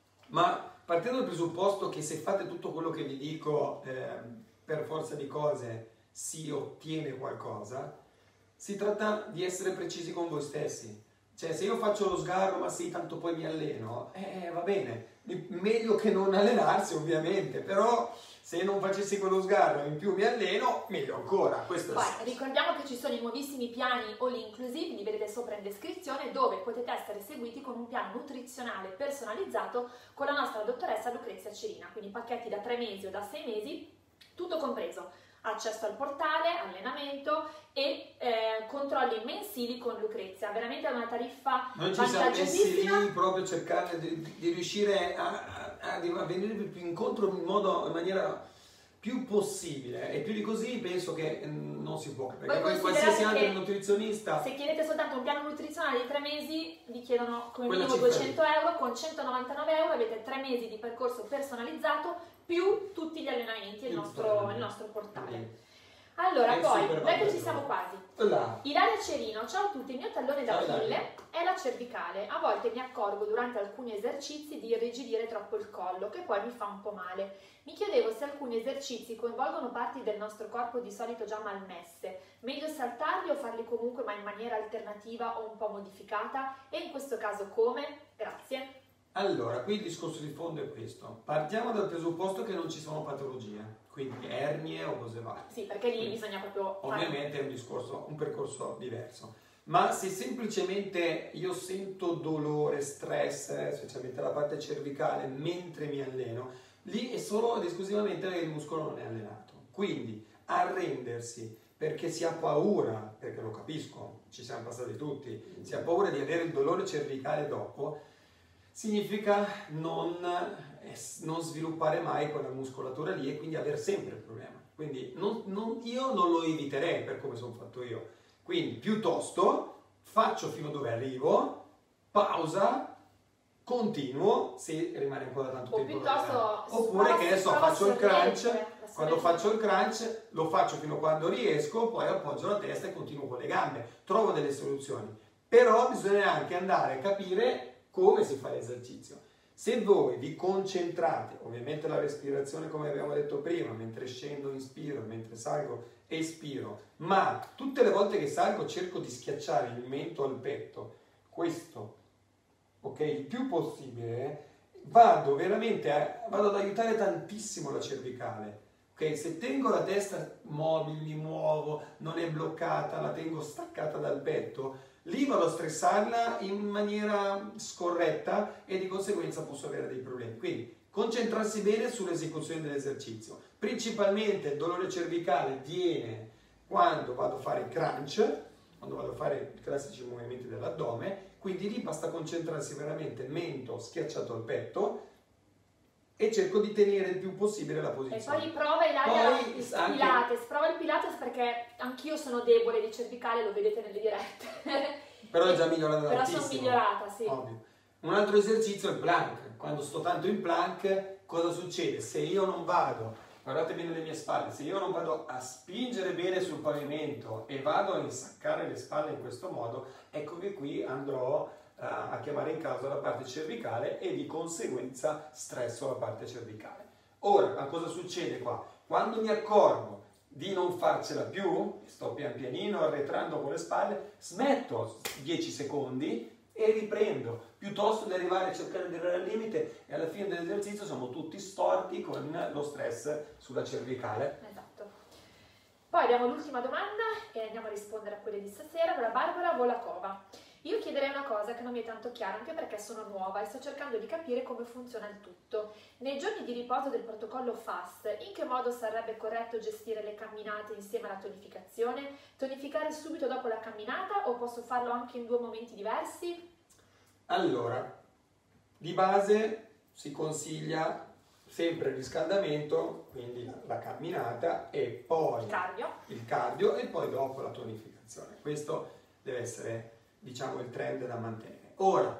ma partendo dal presupposto che se fate tutto quello che vi dico per forza di cose si ottiene qualcosa, si tratta di essere precisi con voi stessi. Cioè, se io faccio lo sgarro, ma sì, tanto poi mi alleno, va bene, meglio che non allenarsi ovviamente, però se non facessi quello sgarro e in più mi alleno, meglio ancora. Questo poi ricordiamo che ci sono i nuovissimi piani all inclusive, li vedete sopra in descrizione, dove potete essere seguiti con un piano nutrizionale personalizzato con la nostra dottoressa Lucrezia Cerina, quindi pacchetti da 3 mesi o da 6 mesi, tutto compreso. Accesso al portale, allenamento e controlli mensili con Lucrezia. Veramente è una tariffa vantaggiosissima. Noi ci siamo messi lì proprio a cercare di riuscire a venire più incontro in maniera più possibile, e più di così penso che non si può, perché poi qualsiasi altro nutrizionista... Se chiedete soltanto un piano nutrizionale di 3 mesi vi chiedono come minimo 200 euro, con 199 euro avete 3 mesi di percorso personalizzato più tutti gli allenamenti nel nostro portale. Allora, poi, noi che ci siamo quasi. Ilaria Cerino, ciao a tutti, il mio tallone d'Achille è la cervicale. A volte mi accorgo durante alcuni esercizi di irrigidire troppo il collo, che poi mi fa un po' male. Mi chiedevo se alcuni esercizi coinvolgono parti del nostro corpo di solito già malmesse. Meglio saltarli o farli comunque ma in maniera alternativa o un po' modificata? E in questo caso come? Grazie. Allora, qui il discorso di fondo è questo. Partiamo dal presupposto che non ci sono patologie, quindi ernie o cose varie. Sì, perché lì bisogna proprio fare... Ovviamente è un percorso diverso. Ma se semplicemente io sento dolore, stress, specialmente la parte cervicale, mentre mi alleno, lì è solo ed esclusivamente perché il muscolo non è allenato. Quindi arrendersi perché si ha paura, perché lo capisco, ci siamo passati tutti, si ha paura di avere il dolore cervicale dopo, significa non sviluppare mai quella muscolatura lì e quindi avere sempre il problema. Quindi io non lo eviterei per come sono fatto io. Quindi piuttosto faccio fino dove arrivo, pausa, continuo, se rimane ancora tanto tempo. Piuttosto oppure che ne so, faccio il crunch, Quando faccio il crunch lo faccio fino a quando riesco, poi appoggio la testa e continuo con le gambe. Trovo delle soluzioni. Però bisogna anche andare a capire come si fa l'esercizio. Se voi vi concentrate, ovviamente la respirazione come abbiamo detto prima, mentre scendo inspiro, mentre salgo espiro, ma tutte le volte che salgo cerco di schiacciare il mento al petto, questo, ok, il più possibile, vado ad aiutare tantissimo la cervicale. Ok, se tengo la testa mobile, mi muovo, non è bloccata, la tengo staccata dal petto, lì vado a stressarla in maniera scorretta e di conseguenza posso avere dei problemi. Quindi concentrarsi bene sull'esecuzione dell'esercizio. Principalmente il dolore cervicale viene quando vado a fare il crunch, quando vado a fare i classici movimenti dell'addome, quindi lì basta concentrarsi veramente mento schiacciato al petto e cerco di tenere il più possibile la posizione. E poi prova il Pilates perché anch'io sono debole di cervicale, lo vedete nelle dirette. Però è già migliorata Però tantissimo. sono migliorata, sì. Ovvio. Un altro esercizio è il plank. Quando sto tanto in plank, cosa succede? Se io non vado, guardate bene le mie spalle, se io non vado a spingere bene sul pavimento e vado a insaccare le spalle in questo modo, ecco che qui andrò a chiamare in causa la parte cervicale e di conseguenza stresso la parte cervicale. Ora, ma cosa succede qua? Quando mi accorgo di non farcela più, sto pian pianino arretrando con le spalle, smetto 10 secondi e riprendo, piuttosto di arrivare a cercare di arrivare al limite e alla fine dell'esercizio siamo tutti storti con lo stress sulla cervicale. Esatto. Poi abbiamo l'ultima domanda e andiamo a rispondere a quelle di stasera dalla Barbara Volakova. Io chiederei una cosa che non mi è tanto chiara, anche perché sono nuova e sto cercando di capire come funziona il tutto. Nei giorni di riposo del protocollo FAST, in che modo sarebbe corretto gestire le camminate insieme alla tonificazione? Tonificare subito dopo la camminata o posso farlo anche in 2 momenti diversi? Allora, di base si consiglia sempre il riscaldamento, quindi la camminata e poi il cardio e poi dopo la tonificazione. Questo deve essere, diciamo, il trend da mantenere. Ora,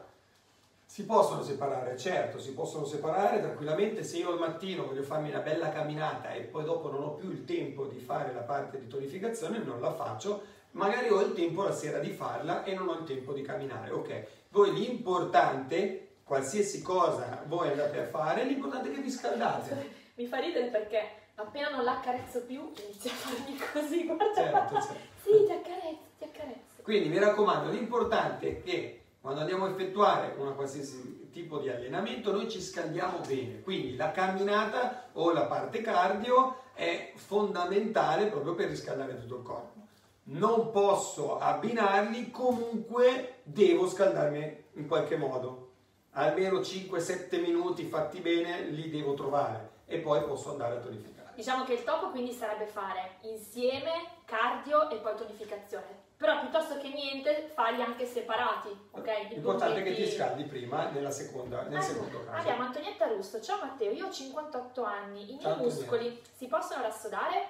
si possono separare, certo, si possono separare tranquillamente. Se io al mattino voglio farmi una bella camminata e poi dopo non ho più il tempo di fare la parte di tonificazione, non la faccio, magari ho il tempo la sera di farla e non ho il tempo di camminare, ok? Voi l'importante, qualsiasi cosa voi andate a fare, l'importante è che vi scaldate. Mi fa ridere perché appena non l'accarezzo più inizia a farmi così, guarda. Certo. Sì, ti accarezzo. Quindi mi raccomando, l'importante è che quando andiamo a effettuare una qualsiasi tipo di allenamento noi ci scaldiamo bene, quindi la camminata o la parte cardio è fondamentale proprio per riscaldare tutto il corpo. Non posso abbinarli, comunque devo scaldarmi in qualche modo, almeno 5-7 minuti fatti bene li devo trovare e poi posso andare a tonificare. Diciamo che il top quindi sarebbe fare insieme cardio e poi tonificazione, però piuttosto che niente farli anche separati, ok? L'importante è che ti scaldi prima nel secondo caso. Abbiamo Antonietta Russo. Ciao Matteo, io ho 58 anni, i miei muscoli si possono rassodare?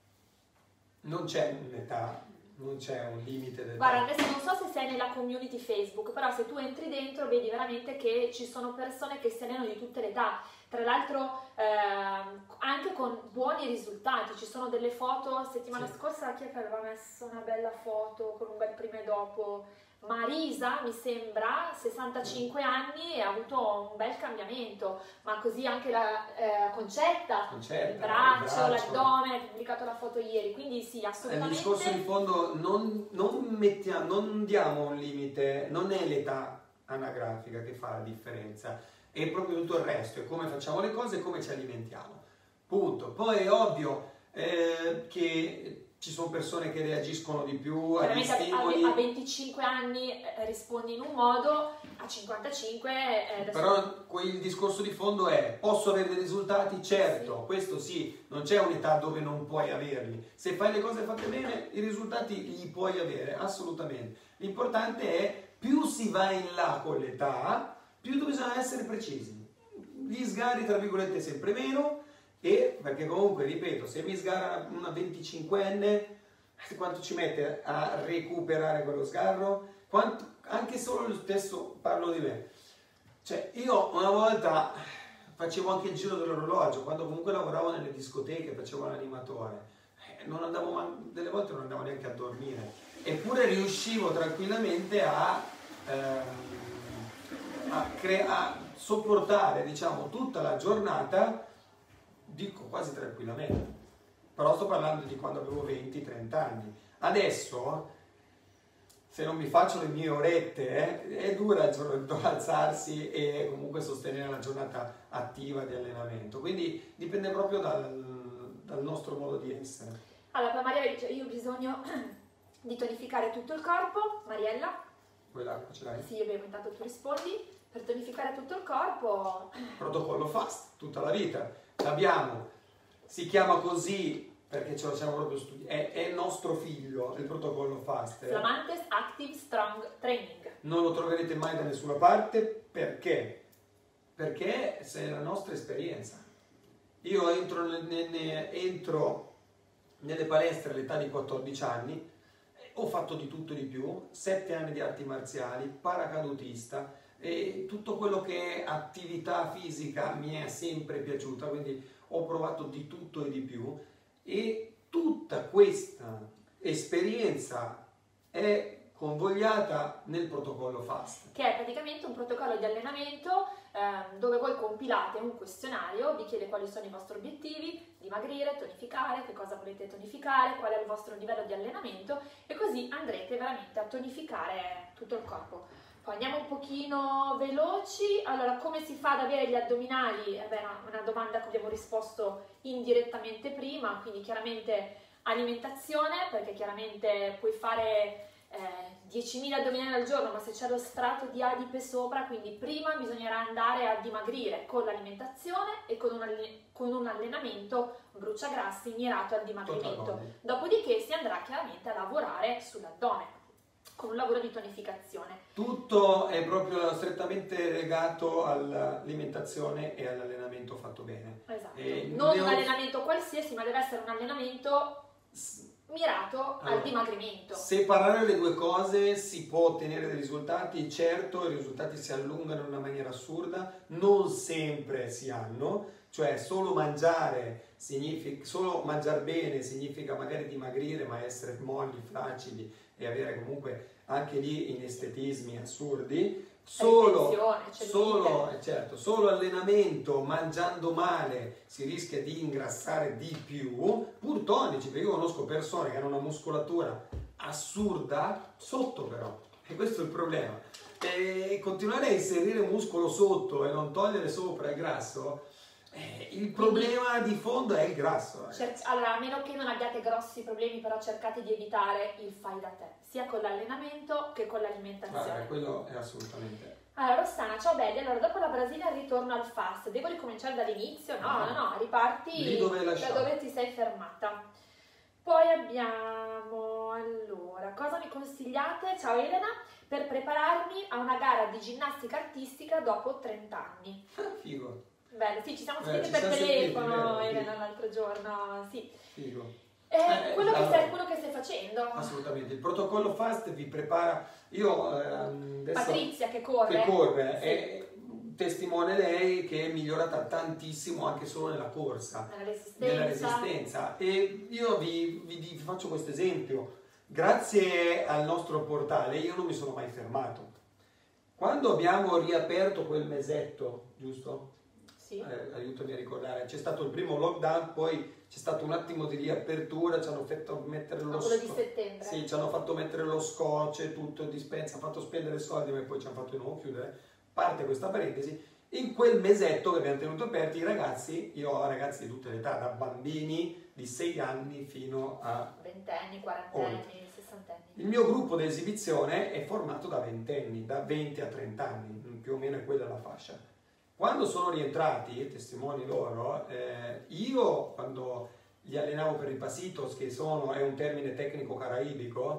Non c'è un'età, non c'è un limite d'età. Guarda, adesso non so se sei nella community Facebook, però se tu entri dentro vedi veramente che ci sono persone che si allenano di tutte le età. Tra l'altro anche con buoni risultati, ci sono delle foto, settimana scorsa chi è che aveva messo una bella foto con un bel prima e dopo? Marisa, mi sembra, 65 anni e ha avuto un bel cambiamento, ma così anche la Concetta, il braccio, l'addome, ha pubblicato la foto ieri, quindi sì, assolutamente. Il discorso di fondo, non diamo un limite, non è l'età anagrafica che fa la differenza, è proprio tutto il resto, è come facciamo le cose e come ci alimentiamo, punto. Poi è ovvio che ci sono persone che reagiscono di più agli stimoli. A 25 anni rispondi in un modo, a 55 però il discorso di fondo è: posso avere dei risultati? Certo, sì. Questo sì, non c'è un'età dove non puoi averli. Se fai le cose fatte bene, i risultati li puoi avere, assolutamente. L'importante è, più si va in là con l'età, più bisogna essere precisi. Gli sgarri, tra virgolette, sempre meno. E perché comunque, ripeto, se mi sgarra una 25enne, quanto ci mette a recuperare quello sgarro? Anche solo lo stesso, parlo di me. Cioè, io una volta facevo anche il giro dell'orologio, quando comunque lavoravo nelle discoteche, facevo l'animatore, non andavo, delle volte non andavo neanche a dormire, eppure riuscivo tranquillamente a sopportare, diciamo, tutta la giornata, dico quasi tranquillamente, però sto parlando di quando avevo 20-30 anni. Adesso, se non mi faccio le mie orette, è dura il giorno alzarsi e comunque sostenere la giornata attiva di allenamento, quindi dipende proprio dal nostro modo di essere. Allora, Mariella dice, io ho bisogno di tonificare tutto il corpo. Mariella? Quell'acqua ce l'hai? Sì, abbiamo intanto tu rispondi. Per tonificare tutto il corpo... Protocollo FAST, tutta la vita. L'abbiamo, si chiama così perché ce lo siamo proprio studiato, è nostro figlio, il protocollo FAST. Flamantes Active Strong Training. Non lo troverete mai da nessuna parte, perché? Perché è la nostra esperienza. Io entro nelle palestre all'età di 14 anni, ho fatto di tutto e di più, 7 anni di arti marziali, paracadutista, e tutto quello che è attività fisica mi è sempre piaciuta, quindi ho provato di tutto e di più, e tutta questa esperienza è convogliata nel protocollo FAST. Che è praticamente un protocollo di allenamento dove voi compilate un questionario, vi chiede quali sono i vostri obiettivi, dimagrire, tonificare, che cosa volete tonificare, qual è il vostro livello di allenamento, e così andrete veramente a tonificare tutto il corpo. Poi andiamo un pochino veloci. Allora, come si fa ad avere gli addominali? Una domanda a cui abbiamo risposto indirettamente prima, quindi chiaramente alimentazione, perché chiaramente puoi fare 10.000 addominali al giorno, ma se c'è lo strato di adipe sopra, quindi prima bisognerà andare a dimagrire con l'alimentazione e con un allenamento bruciagrassi mirato al dimagrimento. Dopodiché si andrà chiaramente a lavorare sull'addome con un lavoro di tonificazione. Tutto è proprio strettamente legato all'alimentazione e all'allenamento fatto bene. Esatto. Non un allenamento qualsiasi, ma deve essere un allenamento mirato al dimagrimento. Separare le due cose si può ottenere dei risultati, certo, i risultati si allungano in una maniera assurda, non sempre si hanno, cioè solo mangiare bene significa magari dimagrire, ma essere molli, flacidi e avere comunque anche lì inestetismi assurdi. Solo allenamento, mangiando male, si rischia di ingrassare di più, pur tonici, perché io conosco persone che hanno una muscolatura assurda sotto, però, e questo è il problema. E continuare a inserire muscolo sotto e non togliere sopra il grasso, il problema di fondo è il grasso. Allora, a meno che non abbiate grossi problemi, però cercate di evitare il fai da te, sia con l'allenamento che con l'alimentazione. Quello è assolutamente. Allora, Rossana, ciao belli. Allora, dopo la Brasile ritorno al FAST. Devo ricominciare dall'inizio? No, riparti lì dove da dove ti sei fermata. Poi abbiamo, allora, cosa mi consigliate? Ciao Elena, per prepararmi a una gara di ginnastica artistica dopo 30 anni. Figo. Bello, sì, ci siamo sentiti per telefono, Elena, l'altro giorno, sì. Figo. Quello che stai facendo. Assolutamente, il protocollo FAST vi prepara. Io adesso, Patrizia che corre, sì. È testimone lei che è migliorata tantissimo anche solo nella corsa, nella resistenza. E io vi faccio questo esempio. Grazie al nostro portale io non mi sono mai fermato. Quando abbiamo riaperto quel mesetto, giusto? Sì. Aiutami a ricordare, c'è stato il primo lockdown, poi c'è stato un attimo di riapertura, ci hanno fatto mettere lo quello di settembre. Sì, ci hanno fatto mettere lo scotch e tutto, dispensa, hanno fatto spendere soldi, ma poi ci hanno fatto di nuovo chiudere. Parte questa parentesi, in quel mesetto che abbiamo tenuto aperti i ragazzi, io ho ragazzi di tutte le età, da bambini di 6 anni fino a ventenni, quarantenni, sessantenni. Il mio gruppo di esibizione è formato da ventenni, da 20 a 30 anni, più o meno è quella la fascia. Quando sono rientrati, testimoni loro, io quando li allenavo per i pasitos, che è un termine tecnico caraibico,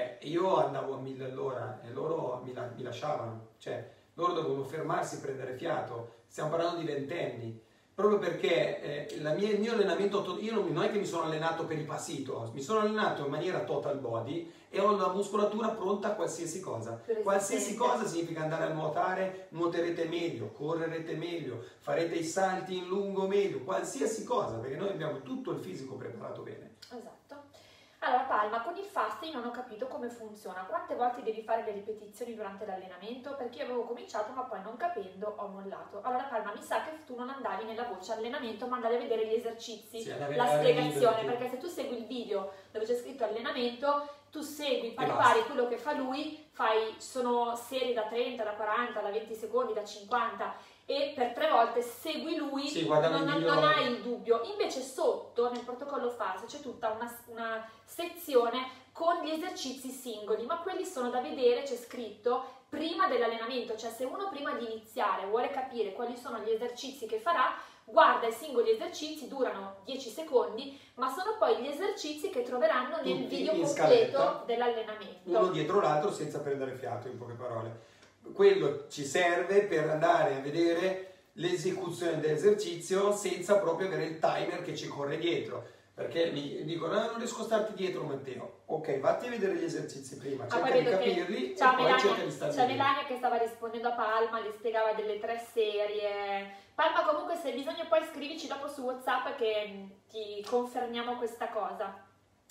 io andavo a 1000 all'ora e loro mi lasciavano, cioè loro dovevano fermarsi, prendere fiato, stiamo parlando di ventenni, proprio perché il mio allenamento, io non è che mi sono allenato per i passito, mi sono allenato in maniera total body e ho la muscolatura pronta a qualsiasi cosa. Qualsiasi cosa significa andare a nuotare, nuoterete meglio, correrete meglio, farete i salti in lungo meglio, qualsiasi cosa, perché noi abbiamo tutto il fisico preparato bene. Esatto. Allora Palma, con il fasting non ho capito come funziona, quante volte devi fare le ripetizioni durante l'allenamento? Perché io avevo cominciato ma poi non capendo ho mollato. Allora Palma, mi sa che tu non andavi nella voce allenamento ma andavi a vedere gli esercizi, la spiegazione, perché se tu segui il video dove c'è scritto allenamento, tu segui pari pari quello che fa lui, sono serie da 30, da 40, da 20 secondi, da 50 e per 3 volte segui lui, non hai il dubbio. Invece sotto nel protocollo FAST c'è tutta una sezione con gli esercizi singoli, ma quelli sono da vedere, c'è scritto prima dell'allenamento, cioè se uno prima di iniziare vuole capire quali sono gli esercizi che farà, guarda i singoli esercizi, durano 10 secondi, ma sono poi gli esercizi che troveranno nel video completo dell'allenamento. Uno dietro l'altro senza prendere fiato, in poche parole. Quello ci serve per andare a vedere l'esecuzione dell'esercizio senza proprio avere il timer che ci corre dietro, perché mi dicono non riesco a starti dietro Matteo. Ok, vatti a vedere gli esercizi prima, cerca di capirli e poi cerca di starti. C'è Melania che stava rispondendo a Palma, le spiegava delle 3 serie. Palma, comunque se hai bisogno poi scrivici dopo su WhatsApp che ti confermiamo questa cosa.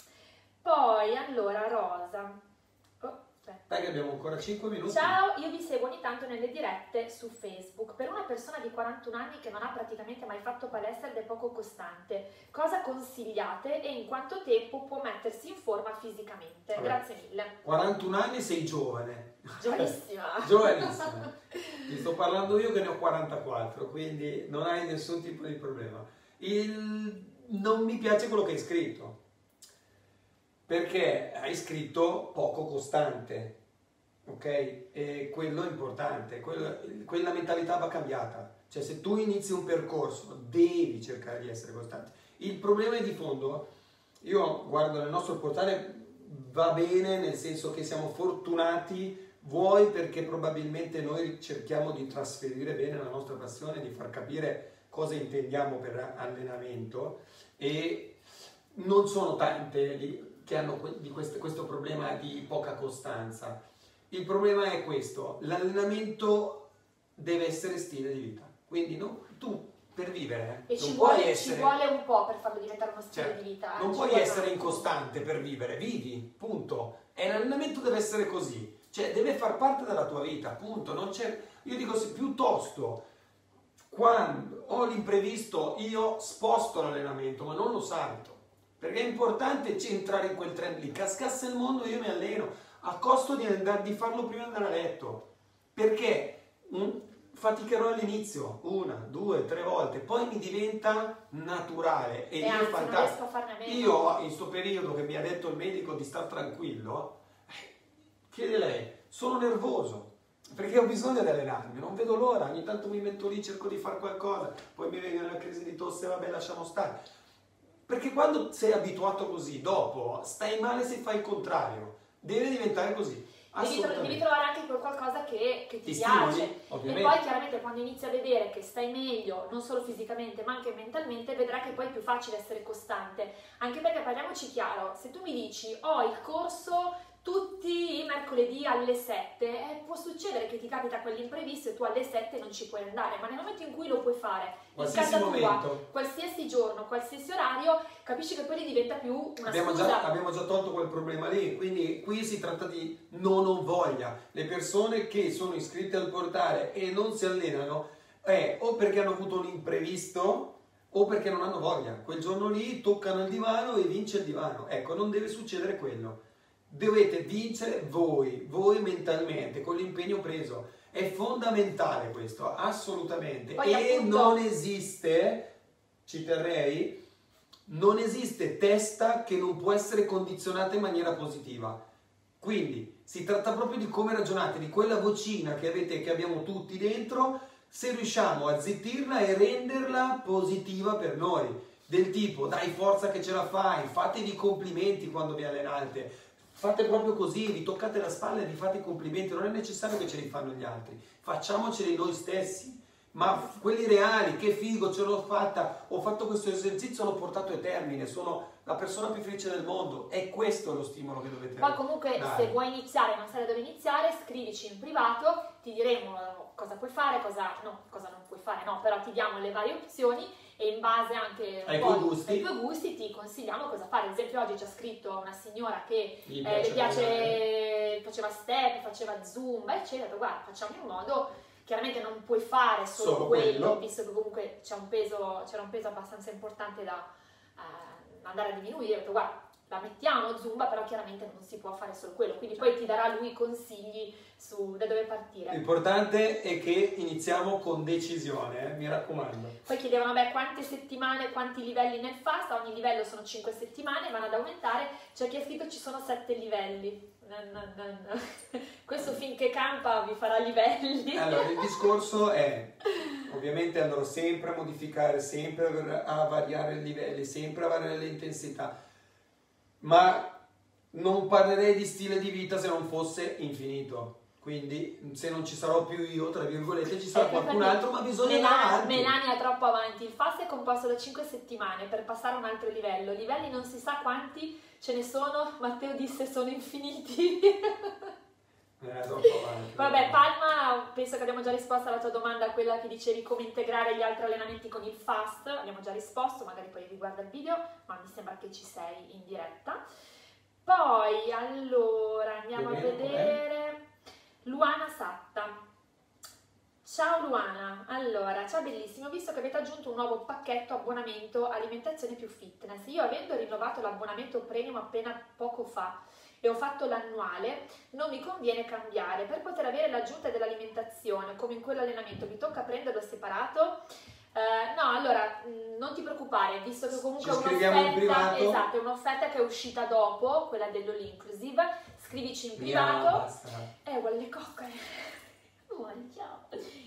Poi allora Rosa, dai che abbiamo ancora 5 minuti. Ciao, io vi seguo ogni tanto nelle dirette su Facebook. Per una persona di 41 anni che non ha praticamente mai fatto palestra ed è poco costante, cosa consigliate e in quanto tempo può mettersi in forma fisicamente? Vabbè. Grazie mille. 41 anni sei giovane. Giovanissima. Giovanissima. Ti sto parlando io che ne ho 44, quindi non hai nessun tipo di problema. Non mi piace quello che hai scritto, perché hai scritto poco costante, ok? E quello è importante, quella mentalità va cambiata. Cioè se tu inizi un percorso devi cercare di essere costante. Il problema è di fondo, io guardo nel nostro portale, va bene nel senso che siamo fortunati, vuoi perché probabilmente noi cerchiamo di trasferire bene la nostra passione, di far capire cosa intendiamo per allenamento, e non sono tante che hanno questo problema di poca costanza. Il problema è questo: l'allenamento deve essere stile di vita, quindi tu per vivere ci vuole un po' per farlo diventare uno stile di vita. Non puoi essere incostante per vivere, vivi, punto. E l'allenamento deve essere così, cioè deve far parte della tua vita, punto. Non c'è, io dico, piuttosto quando ho l'imprevisto io sposto l'allenamento, ma non lo salto. Perché è importante entrare in quel trend lì. Cascasse il mondo, io mi alleno a costo di farlo prima di andare a letto. Perché faticherò all'inizio 1, 2, 3 volte, poi mi diventa naturale e io è fantastico. Io in questo periodo che mi ha detto il medico di star tranquillo, chiede lei, sono nervoso perché ho bisogno di allenarmi, non vedo l'ora, ogni tanto mi metto lì, cerco di fare qualcosa, poi mi viene una crisi di tosse, vabbè, lasciamo stare. Perché quando sei abituato così, dopo stai male se fai il contrario. Deve diventare così. Devi trovare anche qualcosa che ti piace. Ovviamente. E poi chiaramente quando inizi a vedere che stai meglio, non solo fisicamente ma anche mentalmente, vedrai che poi è più facile essere costante. Anche perché, parliamoci chiaro, se tu mi dici ho il corso tutti i mercoledì alle 7, può succedere che ti capita quell'imprevisto e tu alle 7 non ci puoi andare, ma nel momento in cui lo puoi fare in casa tua, qualsiasi giorno, qualsiasi orario, capisci che poi diventa più una scusa. Abbiamo già tolto quel problema lì, quindi qui si tratta di non ho voglia. Le persone che sono iscritte al portale e non si allenano o perché hanno avuto un imprevisto o perché non hanno voglia. Quel giorno lì toccano il divano e vince il divano. Ecco, non deve succedere quello. Dovete vincere voi mentalmente, con l'impegno preso. È fondamentale questo, assolutamente. Poi, e appunto, non esiste, ci terrei, non esiste testa che non può essere condizionata in maniera positiva. Quindi si tratta proprio di come ragionate, di quella vocina che avete, che abbiamo tutti dentro, se riusciamo a zittirla e renderla positiva per noi. Del tipo, dai, forza che ce la fai, fatevi i complimenti quando vi allenate. Fate proprio così, vi toccate la spalla e vi fate i complimenti, non è necessario che ce li fanno gli altri, facciamoceli noi stessi. ma quelli reali, che figo, ce l'ho fatta, ho fatto questo esercizio, l'ho portato a termine, sono la persona più felice del mondo. È questo lo stimolo che dovete Poi comunque dare. se vuoi iniziare e non sai da dove iniziare, scrivici in privato, ti diremo cosa puoi fare, cosa non puoi fare, no, però ti diamo le varie opzioni e in base anche ai tuoi gusti ti consigliamo cosa fare. Ad esempio oggi ci ha scritto una signora che Gli le piace, faceva step, faceva zumba, eccetera. Guarda, facciamo in modo, chiaramente non puoi fare solo quello, visto che comunque c'era un peso abbastanza importante da andare a diminuire. Ho detto, guarda, la mettiamo zumba, però chiaramente non si può fare solo quello, quindi poi ti darà lui consigli su da dove partire. L'importante è che iniziamo con decisione, mi raccomando. Poi chiedevano, beh, quante settimane, quanti livelli nel fast, ogni livello sono 5 settimane, vanno ad aumentare, c'è chi ha scritto ci sono 7 livelli. No. Questo finché campa vi farà livelli. Allora, il discorso è, ovviamente andrò sempre a modificare, sempre a variare i livelli, sempre a variare l'intensità, ma non parlerei di stile di vita se non fosse infinito. Quindi se non ci sarò più io, tra virgolette, ci sarà qualcun altro, ma bisogna andare avanti. Melania è troppo avanti. Il fast è composto da 5 settimane per passare a un altro livello. Livelli non si sa quanti ce ne sono. Matteo disse sono infiniti. Troppo avanti. Vabbè, Palma, penso che abbiamo già risposto alla tua domanda, quella che dicevi come integrare gli altri allenamenti con il fast. Abbiamo già risposto, magari poi riguarda il video, ma mi sembra che ci sei in diretta. Poi, allora, andiamo a vedere... Luana Satta. Ciao Luana, allora, ciao bellissimo, visto che avete aggiunto un nuovo pacchetto abbonamento alimentazione più fitness, io avendo rinnovato l'abbonamento premium appena poco fa e ho fatto l'annuale, non mi conviene cambiare. Per poter avere l'aggiunta dell'alimentazione come in quell'allenamento mi tocca prenderlo separato? No, allora non ti preoppare, visto che comunque è un'offerta che è uscita dopo, quella dell'all inclusive, scrivici in privato. Guarda le coccole. Ciao.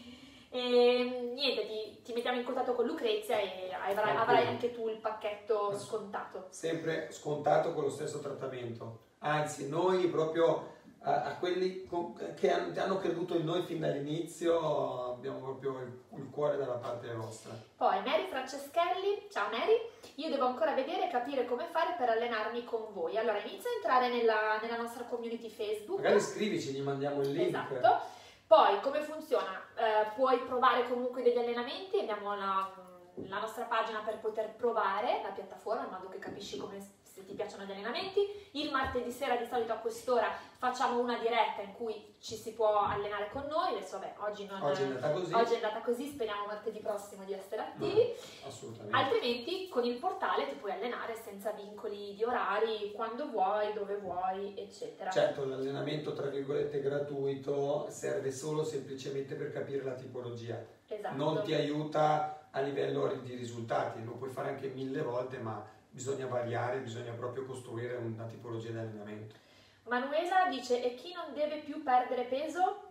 E niente, ti mettiamo in contatto con Lucrezia e avrai anche tu il pacchetto scontato. Sempre scontato con lo stesso trattamento. Anzi, noi proprio a quelli che hanno creduto in noi fin dall'inizio abbiamo proprio il cuore dalla parte nostra. Poi Mary Franceschelli, ciao Mary, io devo ancora vedere e capire come fare per allenarmi con voi. Allora inizia a entrare nella nostra community Facebook. Magari scrivici, gli mandiamo il link. Esatto. Poi come funziona? Puoi provare comunque degli allenamenti, abbiamo la nostra pagina per poter provare la piattaforma in modo che capisci se ti piacciono gli allenamenti. Il martedì sera di solito a quest'ora facciamo una diretta in cui ci si può allenare con noi. Adesso vabbè, oggi è andata così, speriamo martedì prossimo di essere attivi. Assolutamente. Altrimenti con il portale ti puoi allenare senza vincoli di orari, quando vuoi, dove vuoi, eccetera. Certo, l'allenamento tra virgolette gratuito serve solo semplicemente per capire la tipologia. Esatto. Non ti aiuta a livello di risultati, lo puoi fare anche 1000 volte, ma bisogna variare, bisogna proprio costruire una tipologia di allenamento. Manuela dice, e chi non deve più perdere peso?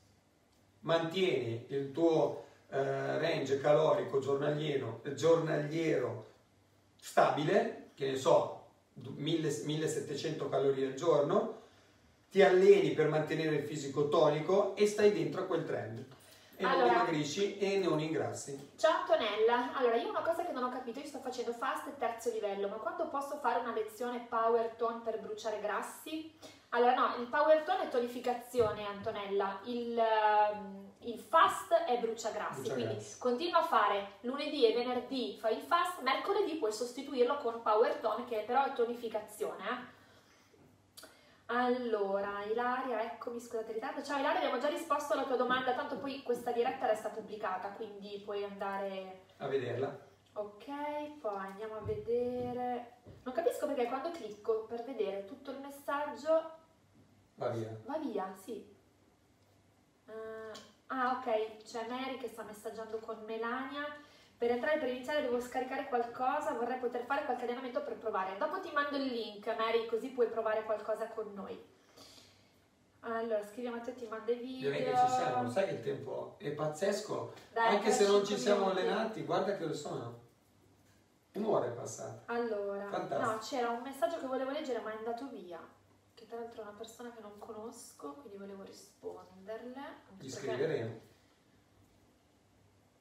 Mantieni il tuo range calorico giornaliero stabile, che ne so, 1700 calorie al giorno, ti alleni per mantenere il fisico tonico e stai dentro a quel trend. E non dimagrisci e non ingrassi. Ciao Antonella, allora io una cosa che non ho capito, io sto facendo fast terzo livello, ma quando posso fare una lezione power tone per bruciare grassi? Allora no, il power tone è tonificazione Antonella, il fast è bruciagrassi, quindi continua a fare lunedì e venerdì fai il fast, mercoledì puoi sostituirlo con power tone che però è tonificazione. Allora, Ilaria, eccomi, scusate il ritardo. Ciao Ilaria, abbiamo già risposto alla tua domanda, tanto poi questa diretta resta pubblicata, quindi puoi andare a vederla. Ok, poi andiamo a vedere. Non capisco perché quando clicco per vedere tutto il messaggio va via. Va via, sì. Ok, c'è Mary che sta messaggiando con Melania. Per entrare, per iniziare devo scaricare qualcosa, vorrei poter fare qualche allenamento per provare. Dopo ti mando il link, Mary, così puoi provare qualcosa con noi. Allora, scriviamo a te, ti mando i video. Direi che ci siamo, sai che il tempo è pazzesco. Dai, anche se non ci siamo allenati, guarda che ore sono. Un'ora è passata. Allora, fantastico. No, c'era un messaggio che volevo leggere ma è andato via. Che tra l'altro è una persona che non conosco, quindi volevo risponderle. Gli scriveremo.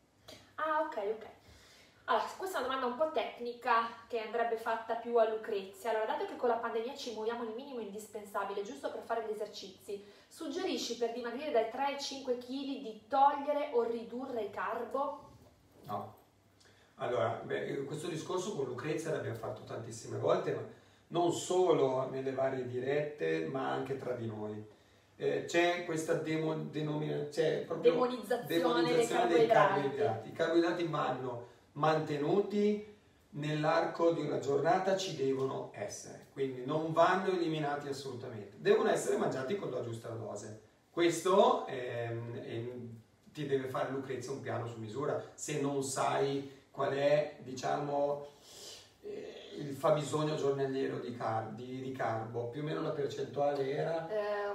Ah, ok, ok. Allora, questa è una domanda un po' tecnica che andrebbe fatta più a Lucrezia. Allora, dato che con la pandemia ci muoviamo il minimo indispensabile giusto per fare gli esercizi, suggerisci per dimagrire dai 3 ai 5 kg di togliere o ridurre il carbo? No. Allora, questo discorso con Lucrezia l'abbiamo fatto tantissime volte, ma non solo nelle varie dirette, ma anche tra di noi. C'è questa Demonizzazione dei dei carboidrati. I carboidrati vanno mantenuti nell'arco di una giornata, ci devono essere, quindi non vanno eliminati assolutamente. Devono essere mangiati con la giusta dose. Questo ti deve fare Lucrezia un piano su misura, se non sai qual è, diciamo, il fabbisogno giornaliero di carbo. Più o meno la percentuale era?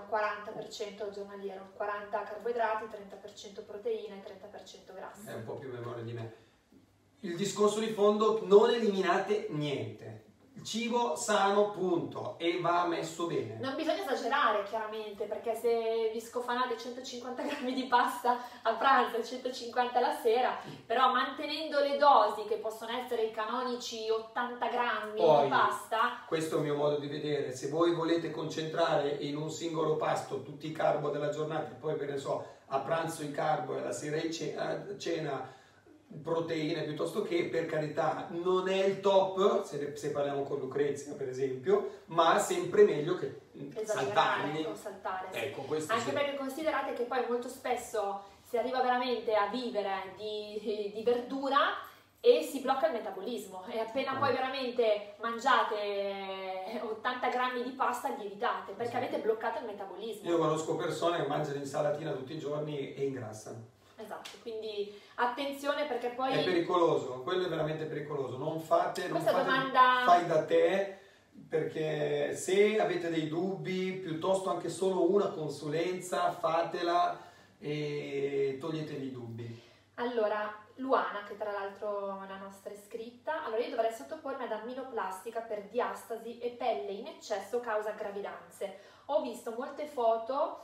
40% giornaliero, 40 carboidrati, 30% proteine e 30% grassi. È un po' più memoria di me. Il discorso di fondo: non eliminate niente. Il cibo sano, punto, e va messo bene. Non bisogna esagerare, chiaramente, perché se vi scofanate 150 grammi di pasta a pranzo e 150 la sera, però mantenendo le dosi, che possono essere i canonici 80 grammi di pasta... Questo è il mio modo di vedere. Se voi volete concentrare in un singolo pasto tutti i carbo della giornata, poi, per ne so, a pranzo i carbo e alla sera a cena proteine, piuttosto che, per carità, non è il top se parliamo con Lucrezia, per esempio, ma sempre meglio che saltarli. Saltare, sì. Ecco, questo anche sì. Perché considerate che poi molto spesso si arriva veramente a vivere di verdura e si blocca il metabolismo, e appena poi veramente mangiate 80 grammi di pasta lievitate, perché avete bloccato il metabolismo. Io conosco persone che mangiano l'insalatina tutti i giorni e ingrassano. Esatto, quindi attenzione, perché poi... È pericoloso, quello è veramente pericoloso. Non fate domanda... fai da te, perché se avete dei dubbi, piuttosto anche solo una consulenza, fatela e toglietevi i dubbi. Allora, Luana, che tra l'altro è la nostra iscritta, allora io dovrei sottopormi ad amminoplastica per diastasi e pelle in eccesso causa gravidanze. Ho visto molte foto...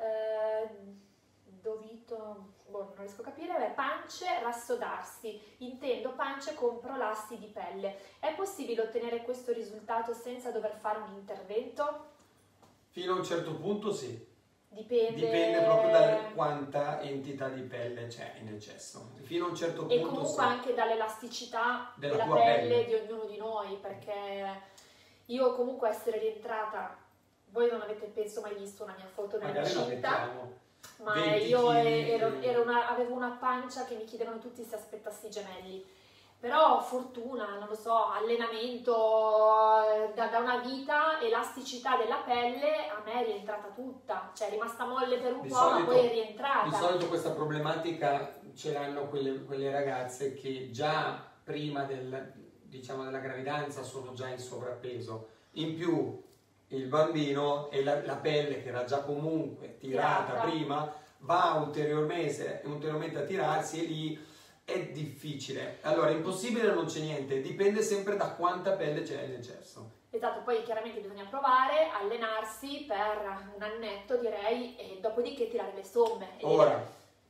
non riesco a capire, pance rassodarsi, intendo pance con prolassi di pelle. È possibile ottenere questo risultato senza dover fare un intervento? Fino a un certo punto sì. Dipende proprio da quanta entità di pelle c'è in eccesso. Fino a un certo punto e comunque sì. Anche dall'elasticità della tua pelle di ognuno di noi, perché io comunque essere rientrata, voi non avete penso mai visto una mia foto nella cinta, ma io avevo una pancia che mi chiedevano tutti se aspettassi i gemelli. Però fortuna, non lo so, allenamento da una vita, elasticità della pelle, a me è rientrata tutta, cioè è rimasta molle per un po', ma poi è rientrata. Di solito questa problematica ce l'hanno quelle ragazze che già prima della gravidanza sono già in sovrappeso. In più il bambino e la pelle, che era già comunque tirata prima, va ulteriormente a tirarsi, e lì è difficile. Allora, impossibile non c'è niente, dipende sempre da quanta pelle c'è in eccesso. Esatto, poi chiaramente bisogna provare, allenarsi per un annetto, direi, e dopodiché tirare le somme. Ora,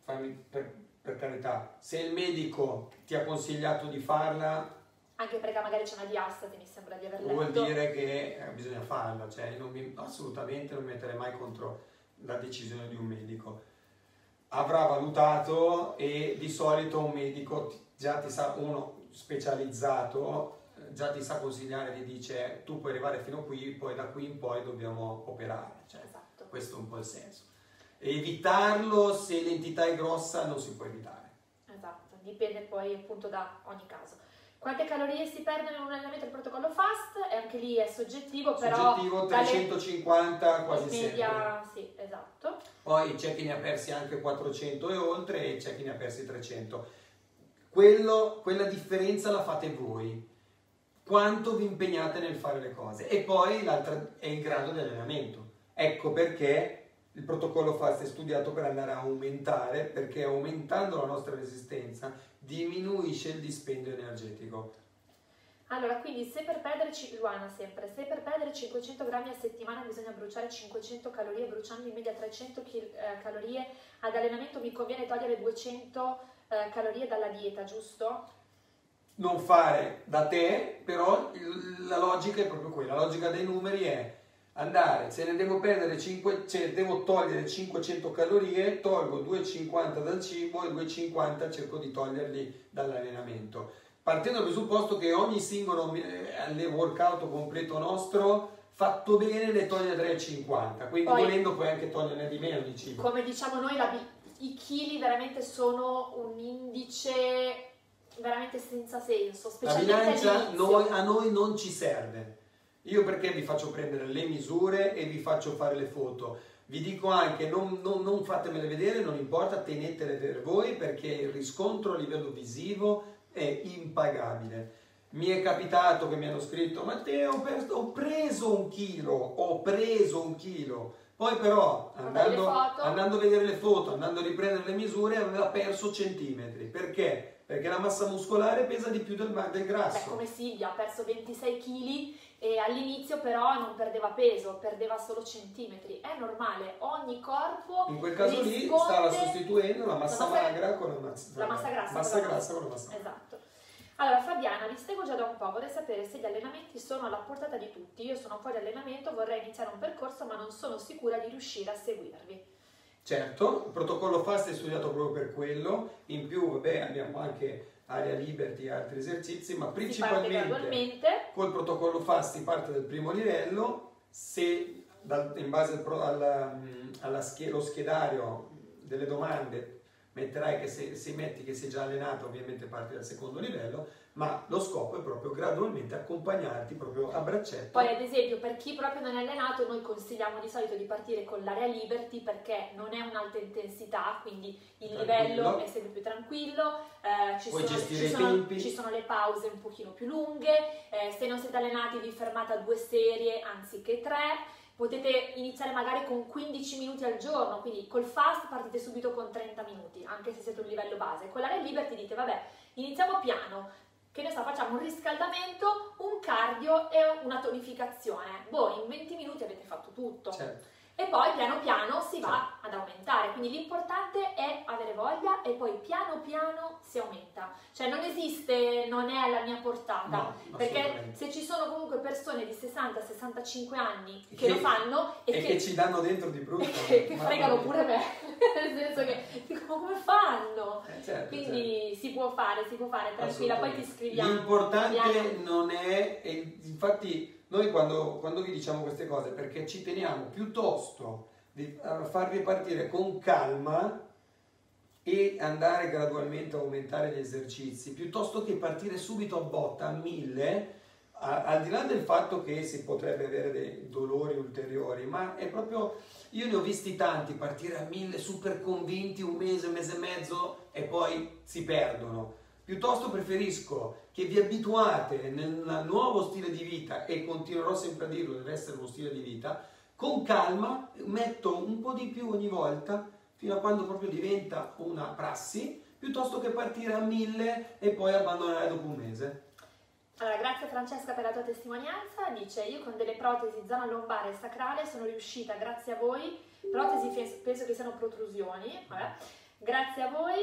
per carità, se il medico ti ha consigliato di farla, anche perché magari c'è una diastasi, mi sembra di aver letto, vuol dire che bisogna farla, cioè assolutamente non mi metterei mai contro la decisione di un medico. Avrà valutato, e di solito un medico già ti sa, uno specializzato, già ti sa consigliare, ti dice tu puoi arrivare fino a qui, poi da qui in poi dobbiamo operare, cioè, esatto. Questo è un po' il senso. Evitarlo, se l'entità è grossa, non si può evitare. Esatto, dipende poi appunto da ogni caso. Quante calorie si perdono in un allenamento del protocollo FAST? E anche lì è soggettivo, però... Soggettivo, 350 quasi media, sempre. Sì, esatto. Poi c'è chi ne ha persi anche 400 e oltre, e c'è chi ne ha persi 300. Quella differenza la fate voi. Quanto vi impegnate nel fare le cose. E poi l'altra è il grado di allenamento. Ecco perché il protocollo FAST è studiato per andare a aumentare, perché aumentando la nostra resistenza diminuisce il dispendio energetico. Allora, quindi Luana sempre, se per perdere 500 grammi a settimana bisogna bruciare 500 calorie, bruciando in media 300 calorie ad allenamento, mi conviene togliere 200 calorie dalla dieta, giusto? Non fare da te, però la logica è proprio quella, la logica dei numeri è andare, se ne devo perdere 5, cioè devo togliere 500 calorie, tolgo 250 dal cibo e 250 cerco di toglierli dall'allenamento. Partendo dal presupposto che ogni singolo workout completo nostro fatto bene ne toglie 3,50, quindi Poi, volendo puoi anche toglierne di meno di cibo. Come diciamo noi, i chili veramente sono un indice veramente senza senso, La specialmente bilancia all'inizio. a noi non ci serve. Io perché vi faccio prendere le misure e vi faccio fare le foto? Vi dico anche, non fatemele vedere, non importa, tenetele per voi perché il riscontro a livello visivo è impagabile. Mi è capitato che mi hanno scritto: Matteo, ho preso un chilo. Poi però, andando a vedere le foto, andando a riprendere le misure, aveva perso centimetri. Perché? Perché la massa muscolare pesa di più del grasso. Come Silvia, ha perso 26 kg e all'inizio però non perdeva peso, perdeva solo centimetri. È normale, ogni corpo in quel caso lì stava sostituendo la massa magra con la massa grassa con la massa magra. Esatto. Allora Fabiana, vi seguo già da un po', vorrei sapere se gli allenamenti sono alla portata di tutti. Io sono fuori allenamento, vorrei iniziare un percorso ma non sono sicura di riuscire a seguirvi. Certo, il protocollo FAST è studiato proprio per quello, in più vabbè, abbiamo anche Area Liberty e altri esercizi, ma principalmente col protocollo FAST si parte dal primo livello, se in base allo schedario delle domande metterai che se metti che sei già allenato ovviamente parti dal secondo livello, ma lo scopo è proprio gradualmente accompagnarti proprio a braccetto. Poi ad esempio per chi proprio non è allenato noi consigliamo di solito di partire con l'area Liberty perché non è un'alta intensità, quindi il livello è sempre più tranquillo, ci sono le pause un pochino più lunghe, se non siete allenati vi fermate a 2 serie anziché 3. Potete iniziare magari con 15 minuti al giorno, quindi col fast partite subito con 30 minuti, anche se siete un livello base. Con l'area Liberty dite, vabbè, iniziamo piano, che ne so, facciamo un riscaldamento, un cardio e una tonificazione. In 20 minuti avete fatto tutto. Certo. E poi piano piano si va ad aumentare, quindi l'importante è avere voglia e poi piano piano si aumenta. Cioè non esiste, non è alla mia portata, no, perché se ci sono comunque persone di 60-65 anni che lo fanno e che ci danno dentro di brutto, che fregano pure me, nel senso che dicono come fanno? Certo, quindi si può fare, tranquilla, poi ti scriviamo. L'importante non è, infatti noi quando vi diciamo queste cose, perché ci teniamo piuttosto di farvi partire con calma e andare gradualmente a aumentare gli esercizi, piuttosto che partire subito a botta a 1000, al di là del fatto che si potrebbe avere dei dolori ulteriori, ma è proprio, io ne ho visti tanti partire a 1000 super convinti un mese e mezzo e poi si perdono. Piuttosto preferisco che vi abituate nel nuovo stile di vita, e continuerò sempre a dirlo, deve essere uno stile di vita, con calma, metto un po' di più ogni volta, fino a quando proprio diventa una prassi, piuttosto che partire a 1000 e poi abbandonare dopo un mese. Allora, grazie Francesca per la tua testimonianza. Dice, io con delle protesi zona lombare e sacrale sono riuscita, grazie a voi, protesi penso che siano protrusioni, vabbè. Grazie a voi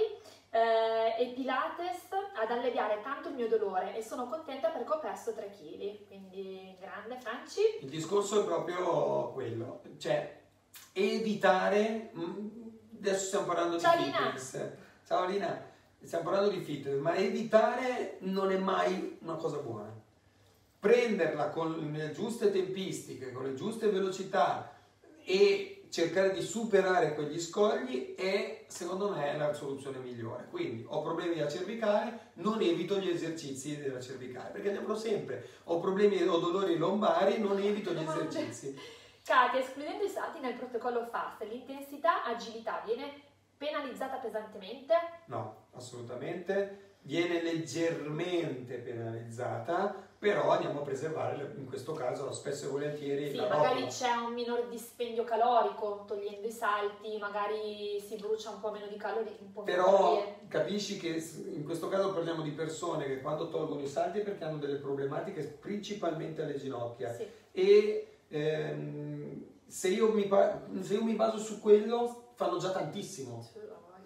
e Pilates ad alleviare tanto il mio dolore e sono contenta perché ho perso 3 kg, quindi grande Franci. Il discorso è proprio quello, cioè evitare, adesso stiamo parlando di fitness. Ciao Lina, stiamo parlando di fitness, ma evitare non è mai una cosa buona. Prenderla con le giuste tempistiche, con le giuste velocità e cercare di superare quegli scogli è, secondo me, la soluzione migliore. Quindi ho problemi alla cervicale, non evito gli esercizi della cervicale, perché andiamo sempre, ho problemi o dolori lombari, non evito gli esercizi. Katia, escludendo i salti nel protocollo FAST, l'intensità agilità viene penalizzata pesantemente? No, assolutamente, viene leggermente penalizzata, però andiamo a preservare in questo caso spesso e volentieri la magari c'è un minor dispendio calorico togliendo i salti, magari si brucia un po' meno di calorie, però capisci che in questo caso parliamo di persone che quando tolgono i salti è perché hanno delle problematiche principalmente alle ginocchia, sì. E se io mi baso su quello fanno già tantissimo.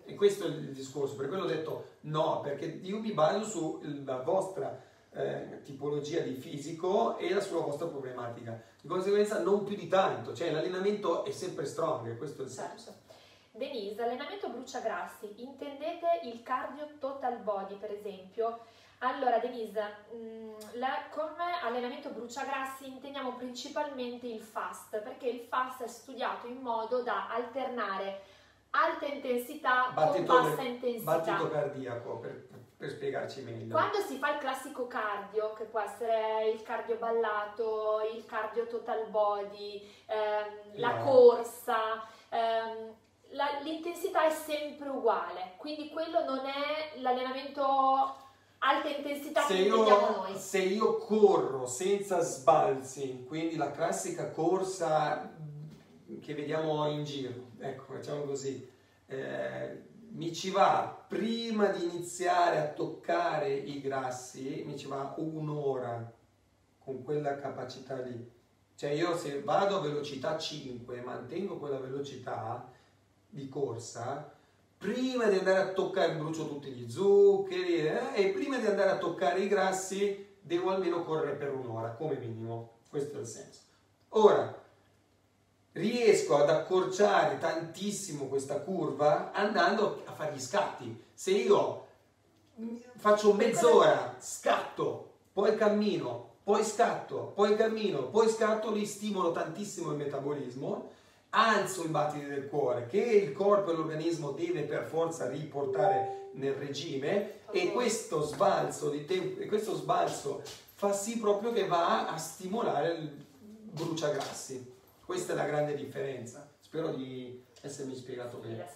E questo è il discorso, per quello ho detto no, perché io mi baso sulla vostra tipologia di fisico e sulla vostra problematica. Di conseguenza non più di tanto, cioè l'allenamento è sempre strong, questo è il senso. Certo. Denise, allenamento bruciagrassi, intendete il cardio total body per esempio? Allora Denise, come allenamento bruciagrassi intendiamo principalmente il fast, perché il fast è studiato in modo da alternare alta intensità con bassa intensità. Battito cardiaco, per spiegarci meglio. Quando si fa il classico cardio, che può essere il cardio ballato, il cardio total body, la corsa, l'intensità è sempre uguale, quindi quello non è l'allenamento alta intensità che intendiamo noi. Se io corro senza sbalzi, quindi la classica corsa che vediamo in giro, ecco, facciamo così, mi ci va, prima di iniziare a toccare i grassi, mi ci va un'ora con quella capacità lì. Cioè io se vado a velocità 5 e mantengo quella velocità di corsa, prima di andare a toccare, brucio tutti gli zuccheri e prima di andare a toccare i grassi devo almeno correre per un'ora, come minimo. Questo è il senso. Ora, riesco ad accorciare tantissimo questa curva andando a fare gli scatti. Se io faccio mezz'ora, scatto, poi cammino, poi scatto, poi cammino, poi scatto, li stimolo tantissimo il metabolismo, alzo il battito del cuore, che il corpo e l'organismo deve per forza riportare nel regime, e questo sbalzo di tempo, e questo sbalzo fa sì proprio che va a stimolare il bruciagrassi. Questa è la grande differenza. Spero di essermi spiegato bene.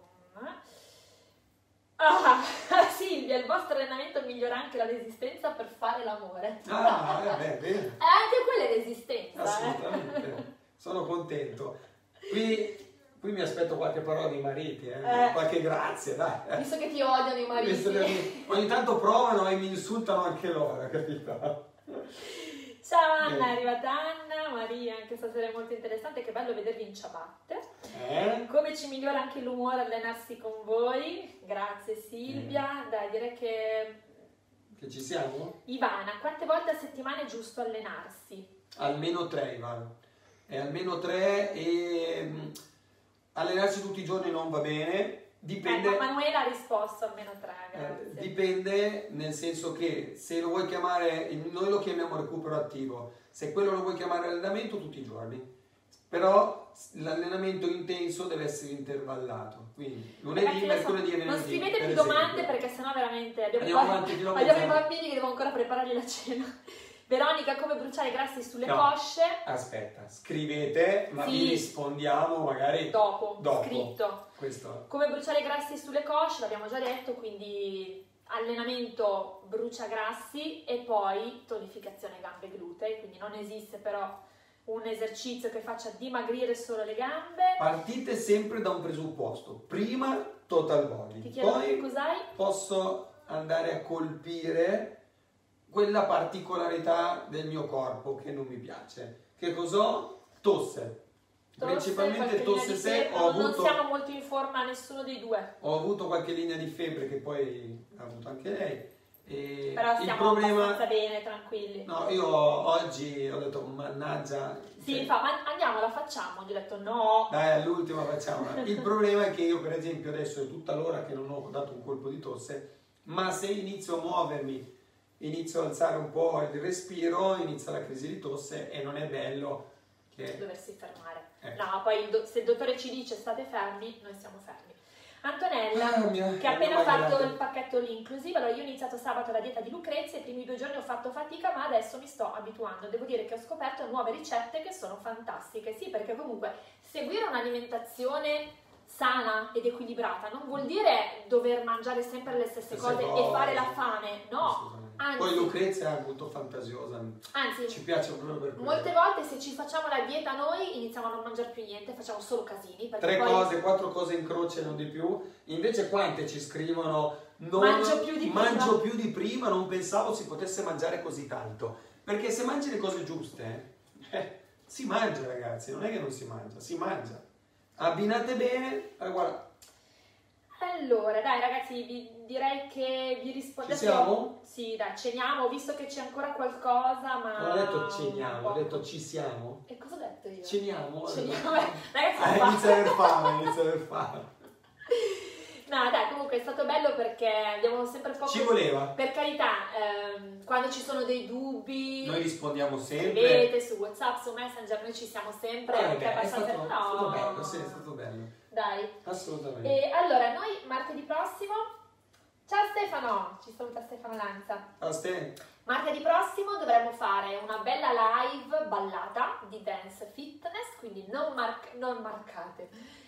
Silvia, il vostro allenamento migliora anche la resistenza per fare l'amore. Bene. Anche quella è resistenza. Assolutamente. Sono contento. Qui mi aspetto qualche parola dei mariti, qualche grazie, dai. Visto che ti odiano i mariti. Ogni tanto provano e mi insultano anche loro, capito? Ciao Anna, è arrivata Anna, Maria, anche stasera è molto interessante, che bello vedervi in ciabatte. Come ci migliora anche l'umore allenarsi con voi? Grazie Silvia, dai, direi che ci siamo? Ivana, quante volte a settimana è giusto allenarsi? Almeno 3, Ivana. Almeno 3 e allenarsi tutti i giorni non va bene. Dipende. Manuela ha risposto almeno 3, grazie. Dipende, nel senso che se lo vuoi chiamare, noi lo chiamiamo recupero attivo, se quello lo vuoi chiamare allenamento tutti i giorni, però l'allenamento intenso deve essere intervallato, quindi lunedì, mercoledì e venerdì. Non scrivete più domande perché sennò veramente abbiamo i bambini che devo ancora preparargli la cena. Veronica, come bruciare i grassi sulle cosce? Aspetta, scrivete, ma vi rispondiamo magari dopo. Scritto. Questo. Come bruciare i grassi sulle cosce, l'abbiamo già detto, quindi allenamento bruciagrassi e poi tonificazione gambe e glutei, quindi non esiste però un esercizio che faccia dimagrire solo le gambe. Partite sempre da un presupposto, prima total body, Ti chiedo poi cos'hai? Posso andare a colpire quella particolarità del mio corpo che non mi piace. Che cos'ho? Tosse. Principalmente tosse secca. Non siamo molto in forma nessuno dei due. Ho avuto qualche linea di febbre che poi ha avuto anche lei. Però stiamo abbastanza bene, tranquilli. No, io oggi ho detto mannaggia. Sì, ma andiamo, la facciamo. Gli ho detto no. Dai, all'ultima facciamola. Il problema è che io per esempio adesso è tutta l'ora che non ho dato un colpo di tosse, ma se inizio a muovermi, inizio a alzare un po' il respiro, inizia la crisi di tosse e non è bello che doversi fermare. No, poi se il dottore ci dice state fermi, noi siamo fermi. Antonella, che ha appena fatto il pacchetto all inclusive, allora io ho iniziato sabato la dieta di Lucrezia, i primi 2 giorni ho fatto fatica, ma adesso mi sto abituando. Devo dire che ho scoperto nuove ricette che sono fantastiche, sì, perché comunque seguire un'alimentazione sana ed equilibrata non vuol dire dover mangiare sempre le stesse cose e fare la fame, no. Anzi, poi Lucrezia è molto fantasiosa, anzi, ci piace proprio per quello. Molte volte se ci facciamo la dieta noi iniziamo a non mangiare più niente, facciamo solo casini. 4 cose in croce e non di più. Invece quante ci scrivono mangio più di prima, non pensavo si potesse mangiare così tanto. Perché se mangi le cose giuste, si mangia ragazzi, non è che non si mangia, si mangia. Abbinate bene, guarda. Allora, dai ragazzi, direi che vi rispondo. Ci siamo? Sì, dai, ceniamo, visto che c'è ancora qualcosa, ma... Non ho detto ceniamo, ho detto ci siamo. E cosa ho detto io? Ceniamo? Ceniamo, ragazzi, Inizia a aver fame, inizia a aver fame. No, dai, comunque è stato bello perché abbiamo sempre poco... Ci voleva. Per carità, quando ci sono dei dubbi... Noi rispondiamo sempre. Scrivete su WhatsApp, su Messenger, noi ci siamo sempre. Perché È abbastanza... stato bello, sì, è stato bello. Dai. Assolutamente. E allora, noi martedì prossimo... Ciao Stefano! Ci saluta Stefano Lanza. Ciao Ste. Martedì prossimo dovremo fare una bella live ballata di dance fitness, quindi non mancate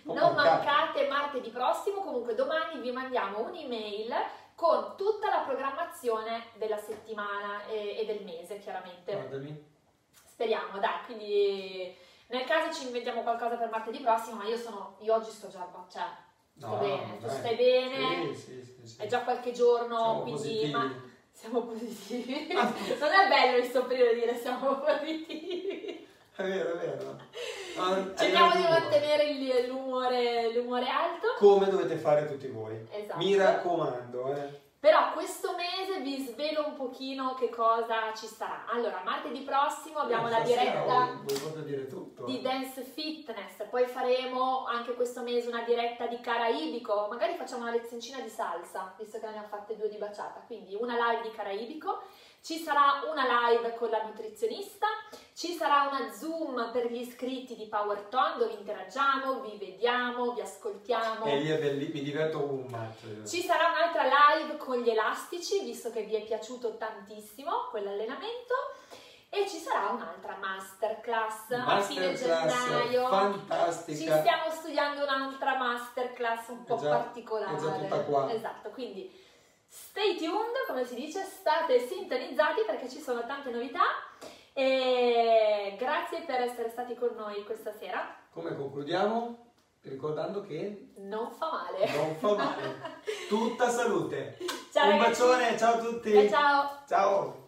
martedì prossimo. Comunque domani vi mandiamo un'email con tutta la programmazione della settimana e del mese, chiaramente. Guardami. Speriamo, dai, quindi nel caso ci inventiamo qualcosa per martedì prossimo, ma io oggi sto già, cioè, sto bene, tu stai bene, sì. è già qualche giorno, Siamo quindi positivi. siamo positivi. Non è bello il soffrire di dire siamo positivi. È vero. Cerchiamo di mantenere l'umore alto. Come dovete fare tutti voi. Esatto. Mi raccomando, Però questo mese vi svelo un pochino che cosa ci sarà. Allora, martedì prossimo abbiamo la diretta vuoi dire tutto, di Dance Fitness, poi faremo anche questo mese una diretta di caraibico, magari facciamo una lezioncina di salsa, visto che ne abbiamo fatte 2 di baciata, quindi una live di caraibico, ci sarà una live con la nutrizionista, ci sarà una Zoom per gli iscritti di Power Tone dove interagiamo, vi vediamo, vi ascoltiamo. E lì è bellissimo, mi diverto un matto. Ci sarà un'altra live con gli elastici, visto che vi è piaciuto tantissimo quell'allenamento. E ci sarà un'altra masterclass a fine gennaio. Fantastica. Ci stiamo studiando un'altra masterclass un po' particolare. È già tutta qua. Esatto, quindi stay tuned, come si dice, state sintonizzati perché ci sono tante novità. E grazie per essere stati con noi questa sera. Come concludiamo? Ricordando che non fa male. Non fa male. Tutta salute. Ciao Un ragazzi. bacione, ciao a tutti. Ciao. Ciao.